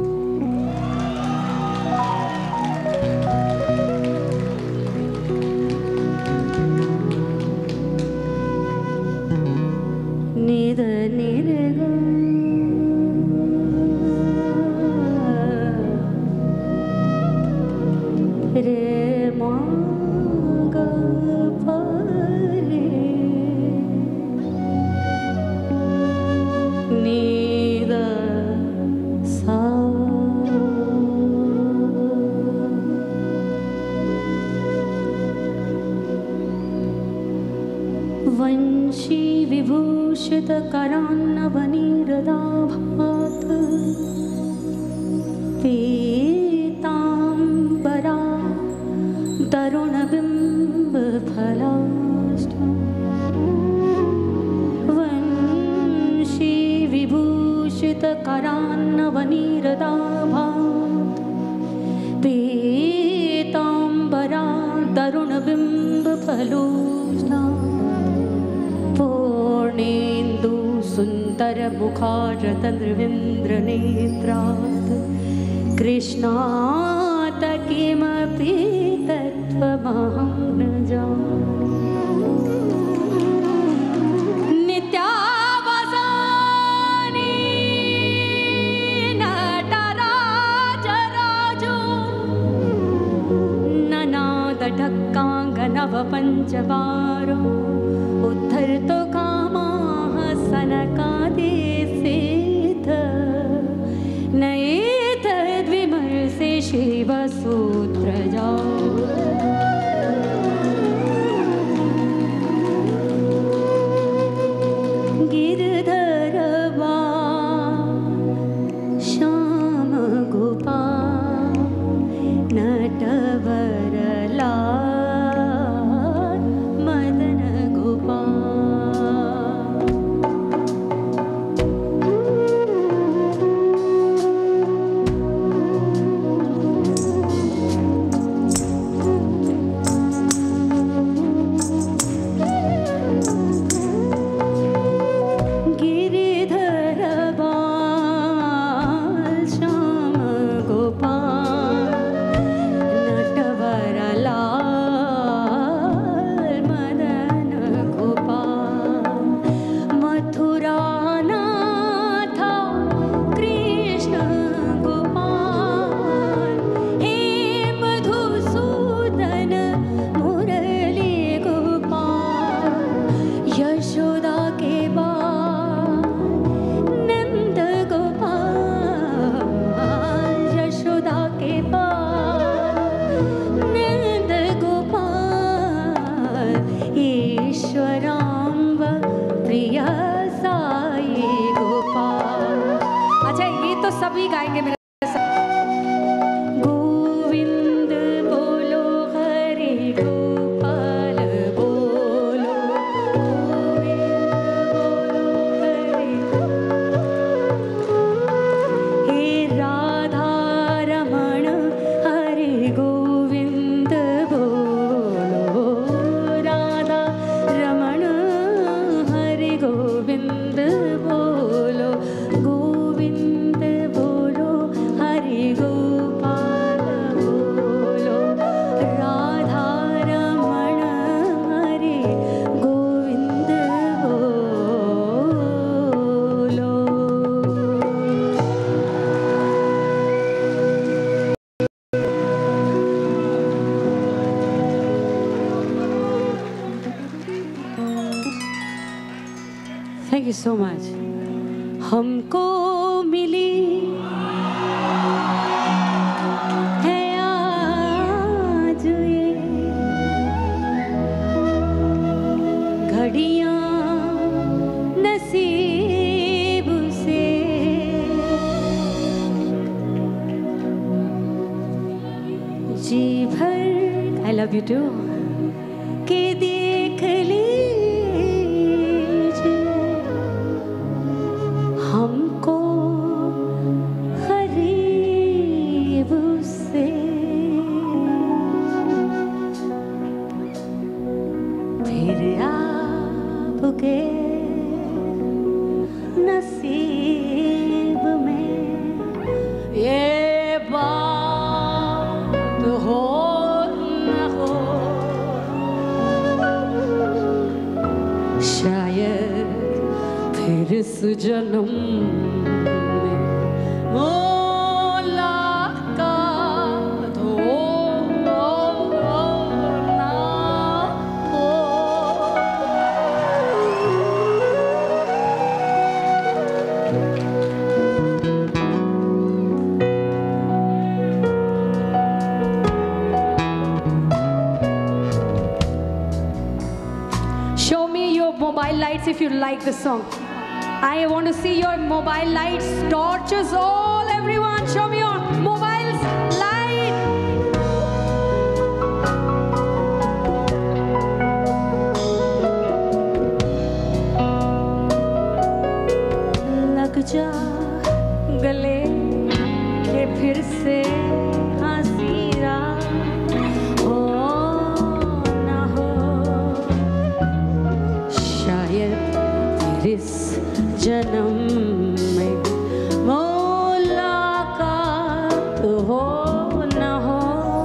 नीद नीर रे मांग परे नीद सा वंशी विभूषित करान्नवनीरदाभात पीताम्बरा तरुणबिम्बफलाष्ट वंशी विभूषित करान्नवनीरदाभात पीताम्बरा तरुणबिम्बफलोष्टा पूर्णेन्दु सुन्दर मुखारतन्द्रविन्द्रनेत्रात् कृष्णात् किमपि तत्त्वमहं न जाने। नित्यावसाने नटराजराजो ननादढक्काङ्गनवपञ्चवारो उद्धर्तो कामाः सनकादिसेथ नयेतद्विमर्शे शिवसूत्रजा। गिरधरवा श्याम गोपाल नटवरला मदन गोपाल। सभी गाएंगे मेरे साथ। गोविंद बोलो हरे गोपाल बोलो, गोविंद बोलो हरे। हे राधा रमण हरे गोविंद बोलो, राधा रमण हरे गोविंद बोलो, गोविंद बोलो हरे गोपाल बोलो, राधा रमण हरे गोविंद बोलो। Thank you so much. हमको मिली है आज ये लव यू टू। के देख लीजिए हमको करीब से, फिर आपके नसीब में ये बात हो न हो, शायद फिर इस जन्म में मुलाकात हो ना हो। Show me your mobile lights if you like the song. I want to see your mobile lights, torches, all everyone. Show me your mobiles light. लग जा गले के फिर से हंसी रात हो ना हो, शायद फिर इस जन्म में मुलाकात हो न हो।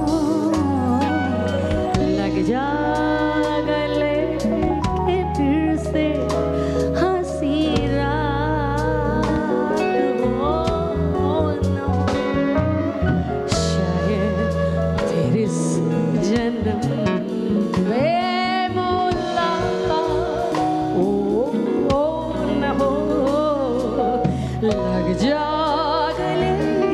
लग जा गले के फिर से हंसी रात हो न हो, शायद फिर इस जन्म में मुलाकात हो न हो। लग जा गले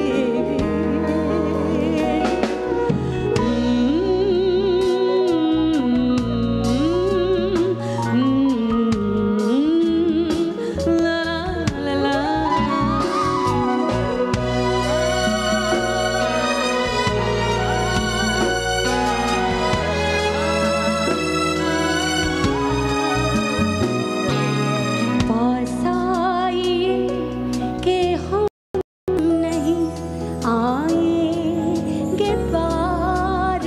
ला ला ला। पास आइए कि हम नहीं आएंगे बार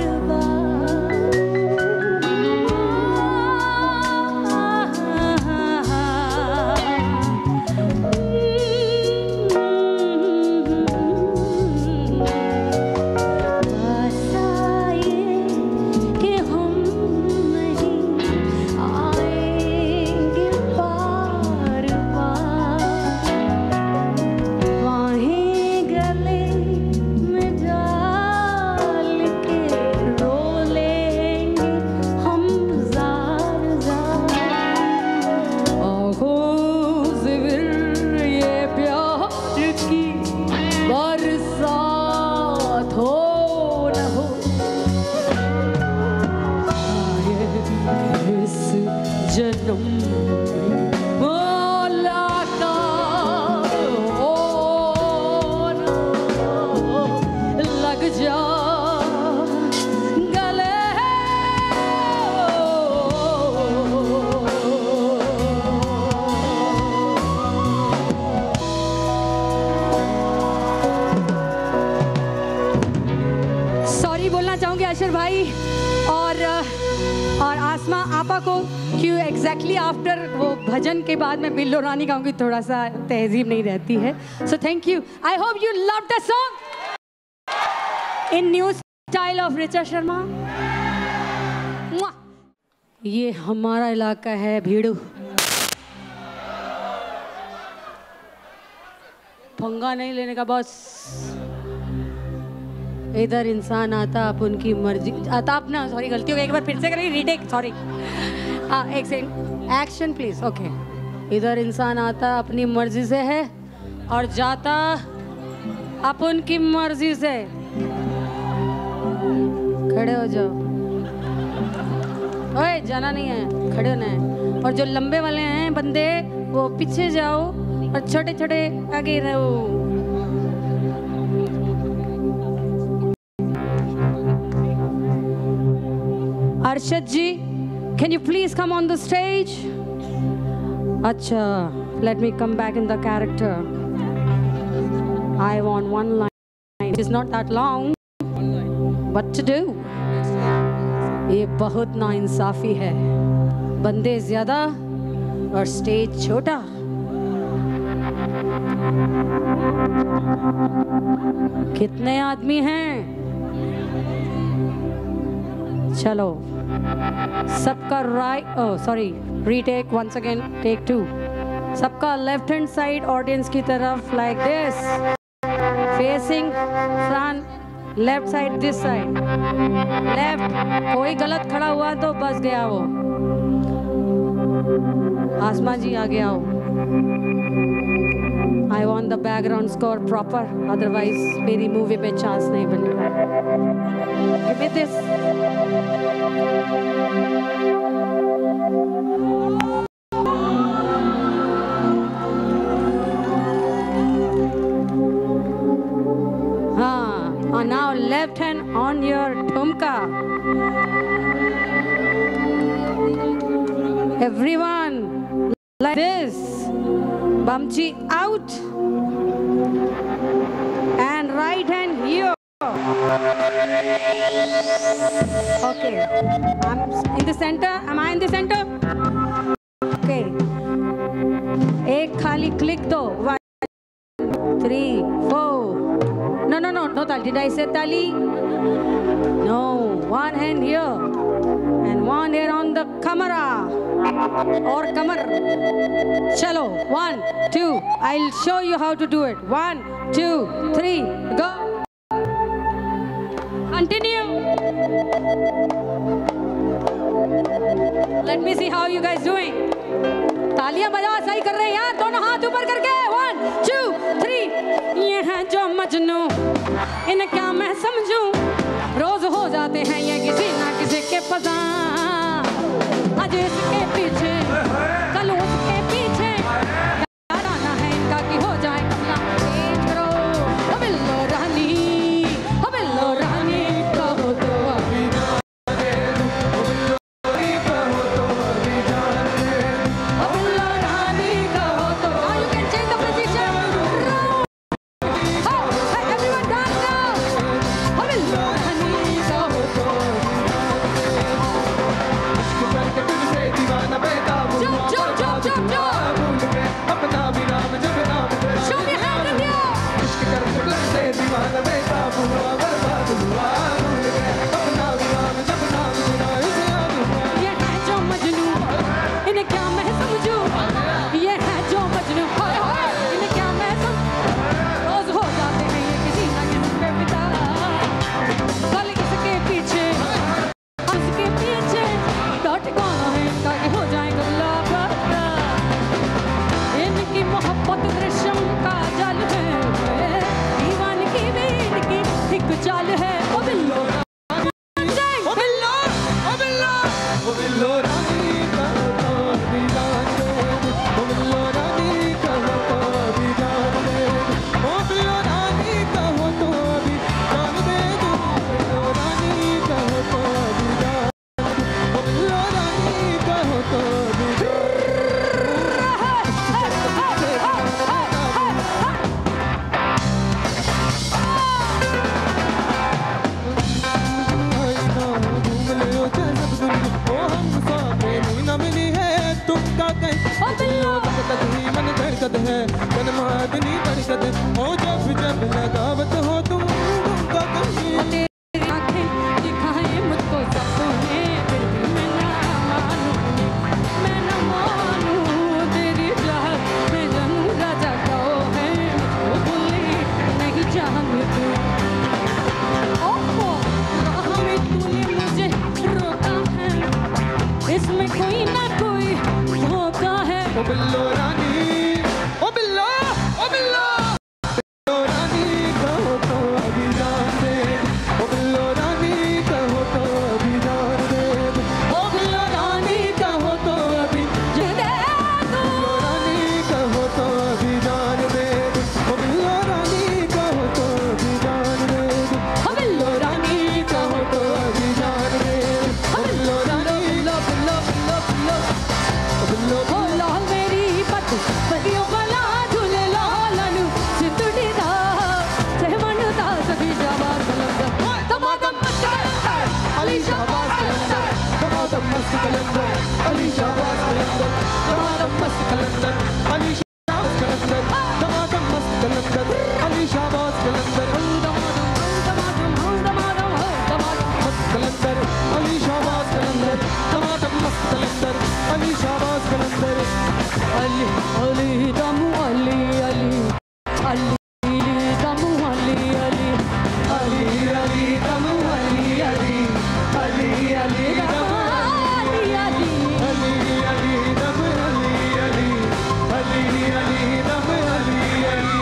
बार। पास आइए कि हम नहीं आएंगे बार बार, बाहें गले में डाल के रो लेंगे हम जार जार। आँखों से फिर ये प्यार की बरसात हो न हो, शायद इस जन्म में मुलाकात हो न हो। लग जा गले सॉरी बोलना चाहूंगी अशर भाई और और आसमा आपा को, क्यों एग्जैक्टली आफ्टर वो भजन के बाद मैं बिल्लो रानी गाऊंगी, थोड़ा सा तहजीब नहीं रहती है। So thank you. I hope you love the song in new style of Richa Sharma. मुआ। ये हमारा इलाका है भीड़ू, पंगा नहीं लेने का बॉस। इधर इंसान आता आप उनकी मर्जी आता अपना, सॉरी गलती हो गई, एक बार फिर से करेंगे, रीटेक, सॉरी। हाँ एक सेकंड, एक्शन प्लीज। ओके। इधर इंसान आता अपनी मर्जी से है और जाता अपन की मर्जी से। खड़े हो जाओ, ओए जाना नहीं है, खड़े होना है। और जो लंबे वाले हैं बंदे वो पीछे जाओ और छोटे छोटे आगे रहो। Arshad ji, can you please come on the stage? Acha, let me come back in the character. I want one line. It's not that long. What to do? ये बहुत नाइंसाफी है. बंदे ज़्यादा और स्टेज छोटा. कितने आदमी हैं? चलो सबका right oh sorry retake once again take two. सबका लेफ्ट हैंड साइड ऑडियंस की तरफ like this facing front left side this side left. कोई गलत खड़ा हुआ तो बस गया वो. आसमा जी आगे आओ. I want the background score proper, otherwise मेरी मूवी में चांस नहीं बनेगा. Give me this. हाँ, and now left hand on your thumka. Everyone, like this. Bamchi out and right hand here. Okay, I'm in the center. Am I in the center? Okay. एक खाली click दो. One, three, four. No, no, no, no tali. Did I say tali? No. One hand here and one here on the camera. Or kamar. Chalo. One, two. I'll show you how to do it. One, two, three. Go. Continue. Let me see how you guys doing. तालियां बजाओ. सही कर रहे हैं यार. दोनों हाथ ऊपर करके. One, two, three. ये है जो मजनू. इन्हें क्या मैं समझूं. रोज हो जाते हैं ये किसी ना किसी के पसंद. आज इसके पीछे कल उसके पीछे याद आना है इनका कि हो जाए कमला. तेज करो ओ बिल्लो रानी. ओ बिल्लो रानी कहो तो अभी जाने दो. ओ बिल्लो रानी कहो तो अभी जाने दो. ओ बिल्लो रानी कहो तो. Now you can change the position. Oh, hey, everyone dance now. ओ बिल्लो रानी कहो तो. Jump, jump, jump, jump, jump. Show me hands in the air. ये है जो मजनू. इन्हें क्या मैं समझूं. ये है जो मजनू. हाय हाय. इन्हें क्या मैं समझूं. रोज हो जाते हैं ये किसी ना किसी पे पिता. कल इसके पीछे उसके पीछे. डॉट कौन है इनका कि हो जाए गल्ला बल्ला. इनकी मोहब्बत दृश्यम का जाल है. दीवान की भी इनकी एक चाल है. ओ बिल्लो ओ बिल्लो ओ बिल्लो ओ बिल्लो रानी कहो तो अभी जाने दो. ओ बिल्लो रानी कहो तो अभी जाने दो. ओ बिल्लो रानी कहो तो अभी जाने दो. बिल्लो रानी कहो तो अभी जाने दो. ओ बिल्लो रानी कहो तो अभी जाने दो. ओ हम सामने न मिली है तुमका कहीं. ओ बिल्लो कहीं मन धड़कत है तन मादनी धड़कत है. ओ जब जब लगावत हो तुम तुमका कहीं. तेरी आंखें दिखाएं मुझको सपने. फिर भी मैं ना मानूं. मैं ना मानूं तेरी चाहत में जानूं राजा कहो है. मुझको भूलने नहीं चाहती. ओहो कहाँ में तूने मुझे रोका है. इसमें कोई ना कोई धोखा है. ओ बिल्लो रानी ओ बिल्लो ओ बिल्लो. बिल्लो रानी कहो तो अभी जान दे. ओ बिल्लो रानी कहो तो अभी जान दे. ओ बिल्लो रानी कहो तो अभी जिंदे तू बिल्लो रानी कहो तो अभी जान दे. ओ बिल्लो रानी कहो तो अभी जान दे. ओ बिल्लो रानी कहो तो अभी जान दे. ओ बिल्लो पतियों भला झूले लालन सितुड़ी दा सहमन दा सभी शाबाश कलंदर दमादम मस्त कलंदर अली शाबाश कलंदर दमादम मस्त कलंदर अली शाबाश कलंदर दमादम मस्त कलंदर अली शाबाश कलंदर दमादम मस्त कलंदर अली शाबाश कलंदर दमादम दमादम दमादम मस्त कलंदर अली शाबाश कलंदर दमादम मस्त कलंदर अली शाबाश कलंदर अली अली दम अली अली अली दम अली अली अली अली दम अली अली अली अली दम अली अली अली अली दम अली अली अली अली दम अली अली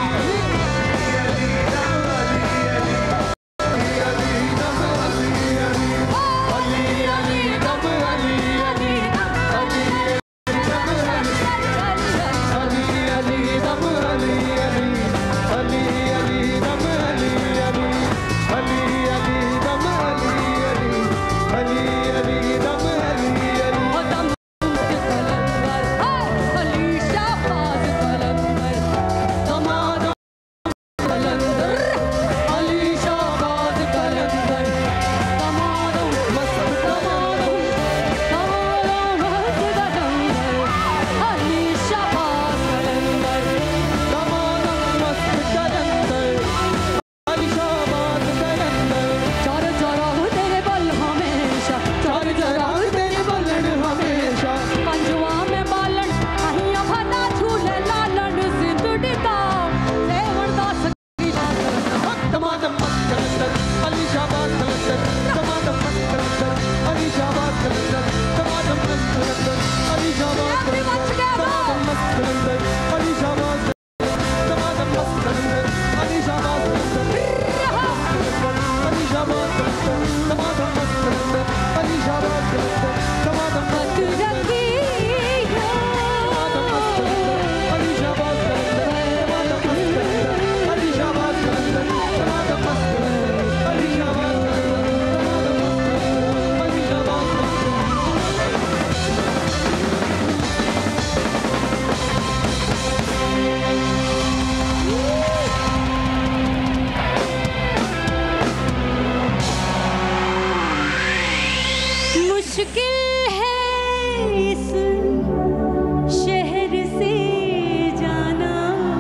मुश्किल है इस शहर से जाना,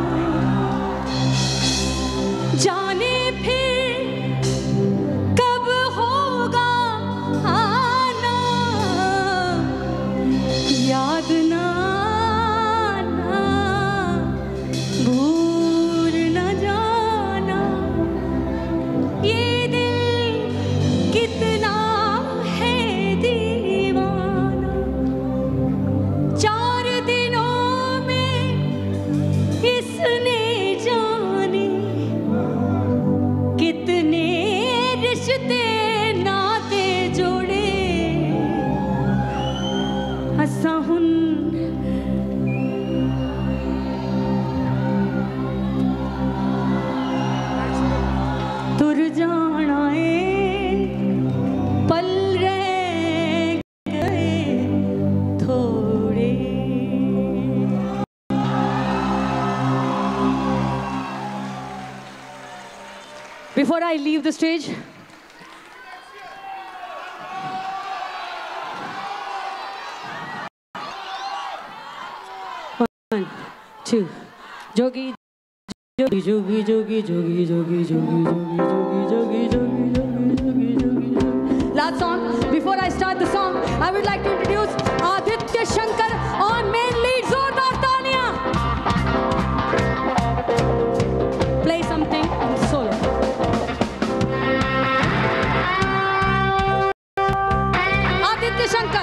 जाने फिर कब होगा आना, याद ना आना, भूल न जाना, ये दिल कितना तुर जाना पल रह गए थोड़े। Before I leave the stage, one, two, jogi, jogi, jogi, jogi, jogi, jogi, jogi, jogi, jogi, jogi, jogi, jogi, jogi. Last song. Before I start the song, I would like to introduce Aditya Shankar on main lead. Zordar Taaliyan. Play something solo. Aditya Shankar.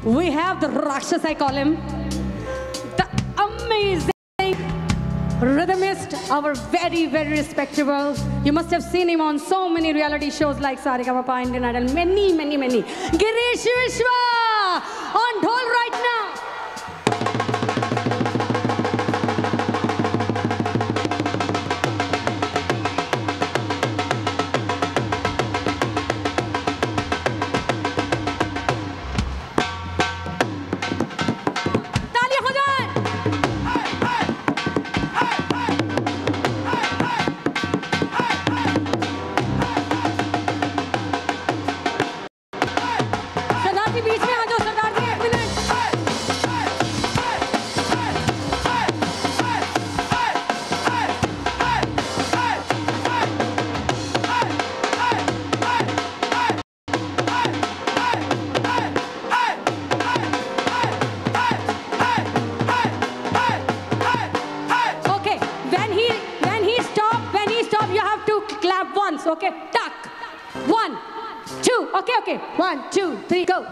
we have the Rakshas, I call him, the amazing rhythmist, our very, very respectable. You must have seen him on so many reality shows like Saregama, Indian Idol, many, many, many. Girish Vishwa on dhol right now. Okay, tuck. One, two. Okay, okay. One, two, three, go.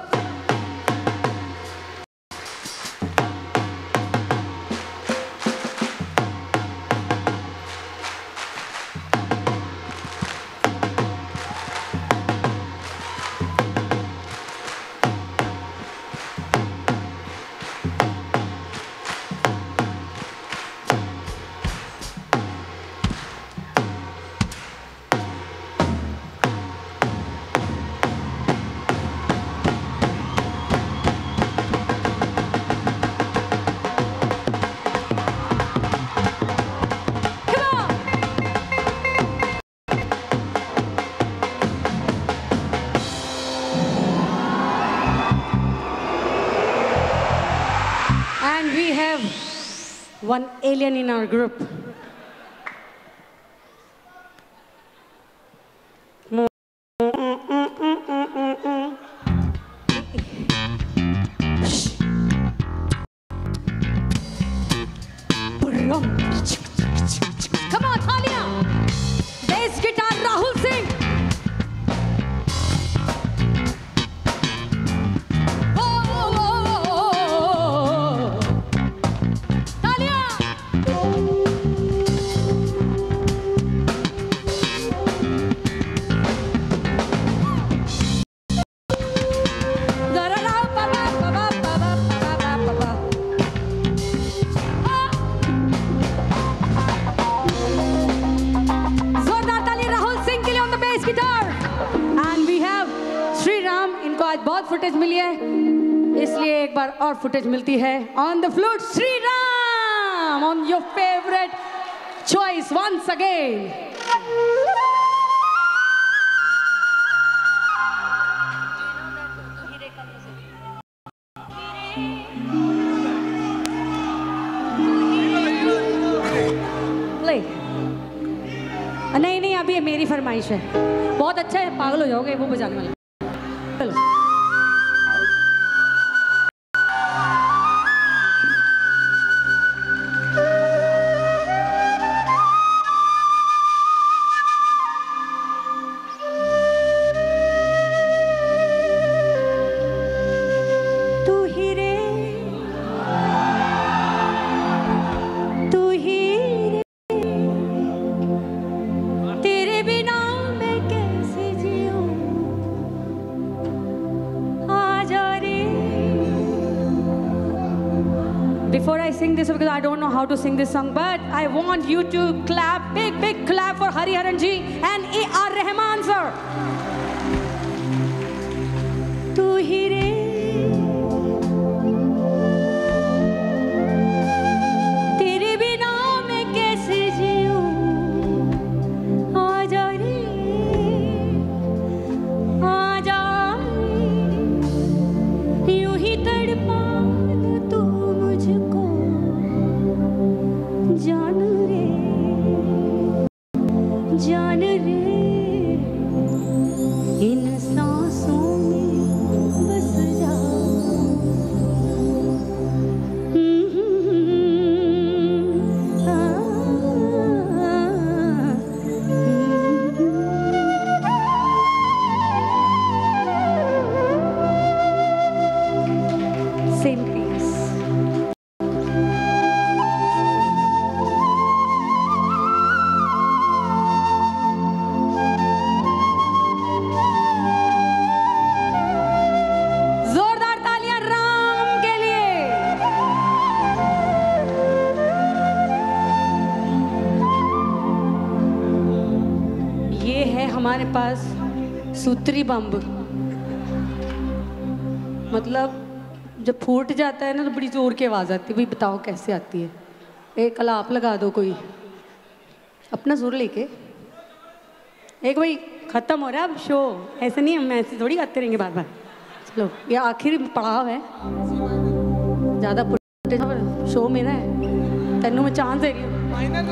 One alien in our group. Come on, Thalia. Bass guitar, Rahul Singh. बहुत footage मिली है, इसलिए एक बार और footage मिलती है. On the flute Shri Ram on your favourite choice once again. नहीं नहीं अभी मेरी फरमाइश है. बहुत अच्छा है, पागल हो जाओगे वो बजाने वाला. चलो before I sing this, because I don't know how to sing this song, but I want you to clap, big, big clap for Hariharan ji and A R Rahman sir. Tu hi re tere bina main kaise jiyu, aaja re aaja re यूं ही तड़पा जान रे जान रे इन सांसों में बस पास सूत्री बम्ब, मतलब जब फूट जाता है ना तो बड़ी जोर की आवाज़ आती है। भाई बताओ कैसे आती है? एक अलाप लगा दो कोई अपना जोर लेके। एक भाई ख़त्म हो रहा है अब शो, ऐसे नहीं हम ऐसे थोड़ी गाते रहेंगे बार बार। चलो ये आखिरी पड़ाव है, ज़्यादा शो मेरा है, तेनों मैं चांस दे रही हूँ।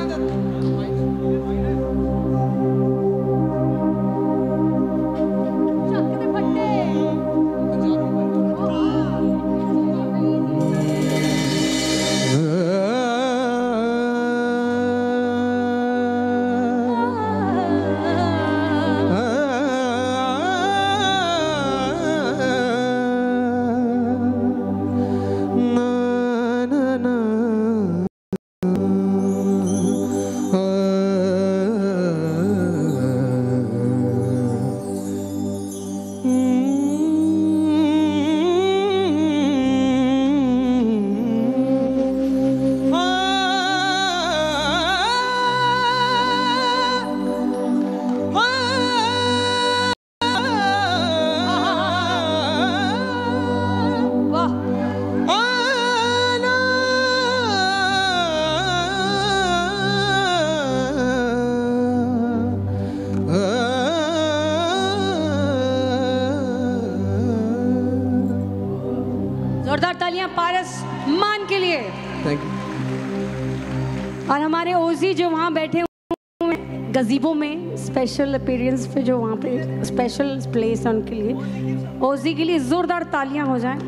जोरदार तालियां पारस मान के लिए। Thank you. और हमारे ओजी जो वहाँ बैठे हुए हैं गजीबो में, स्पेशल अपीयरेंस पे जो वहाँ पे स्पेशल प्लेस है उनके लिए, ओजी के लिए जोरदार तालियां हो जाएं।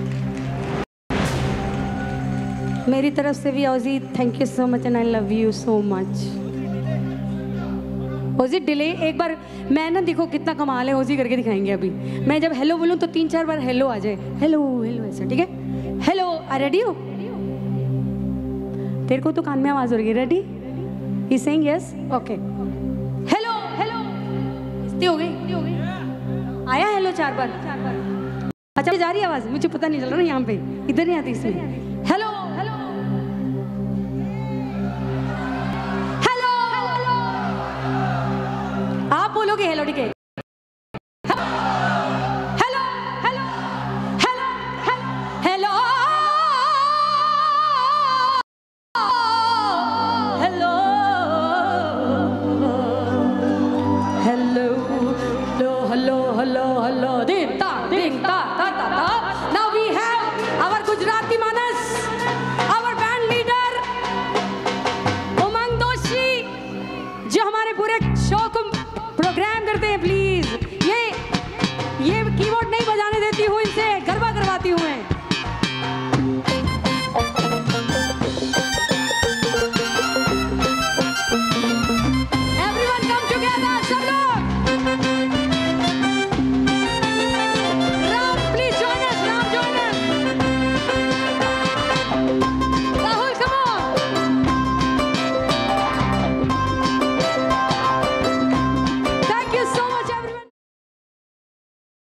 मेरी तरफ से भी OG thank you so much and I love you so much. OG delay एक बार मैं ना, देखो कितना कमाल है, ओजी करके दिखाएंगे अभी। मैं जब हेलो बोलूँ तो तीन चार बार हेलो आ जाए, हेलो हेलो ऐसा, ठीक है? हेलो आ रेडी हो? तेरे को तो कान में आवाज हो रही है, ready? He saying yes, okay. Hello hello इतनी हो गई, इतनी हो गई, आया हेलो चार बार, चार बार। अच्छा जा रही आवाज, मुझे पता नहीं चल रहा यहाँ पे, इधर नहीं आती इसमें। हेलो हेलो हेलो, आप बोलोगे हेलो, ठीक है? Hello hello hello hello hello hello hello hello hello दिन ता दिन ता ता ता ता। Now we have our Gujarati Manas, our band leader उमंग दोषी, जो हमारे पूरे शो को प्रोग्राम करते हैं। प्लीज ये ये कीबोर्ड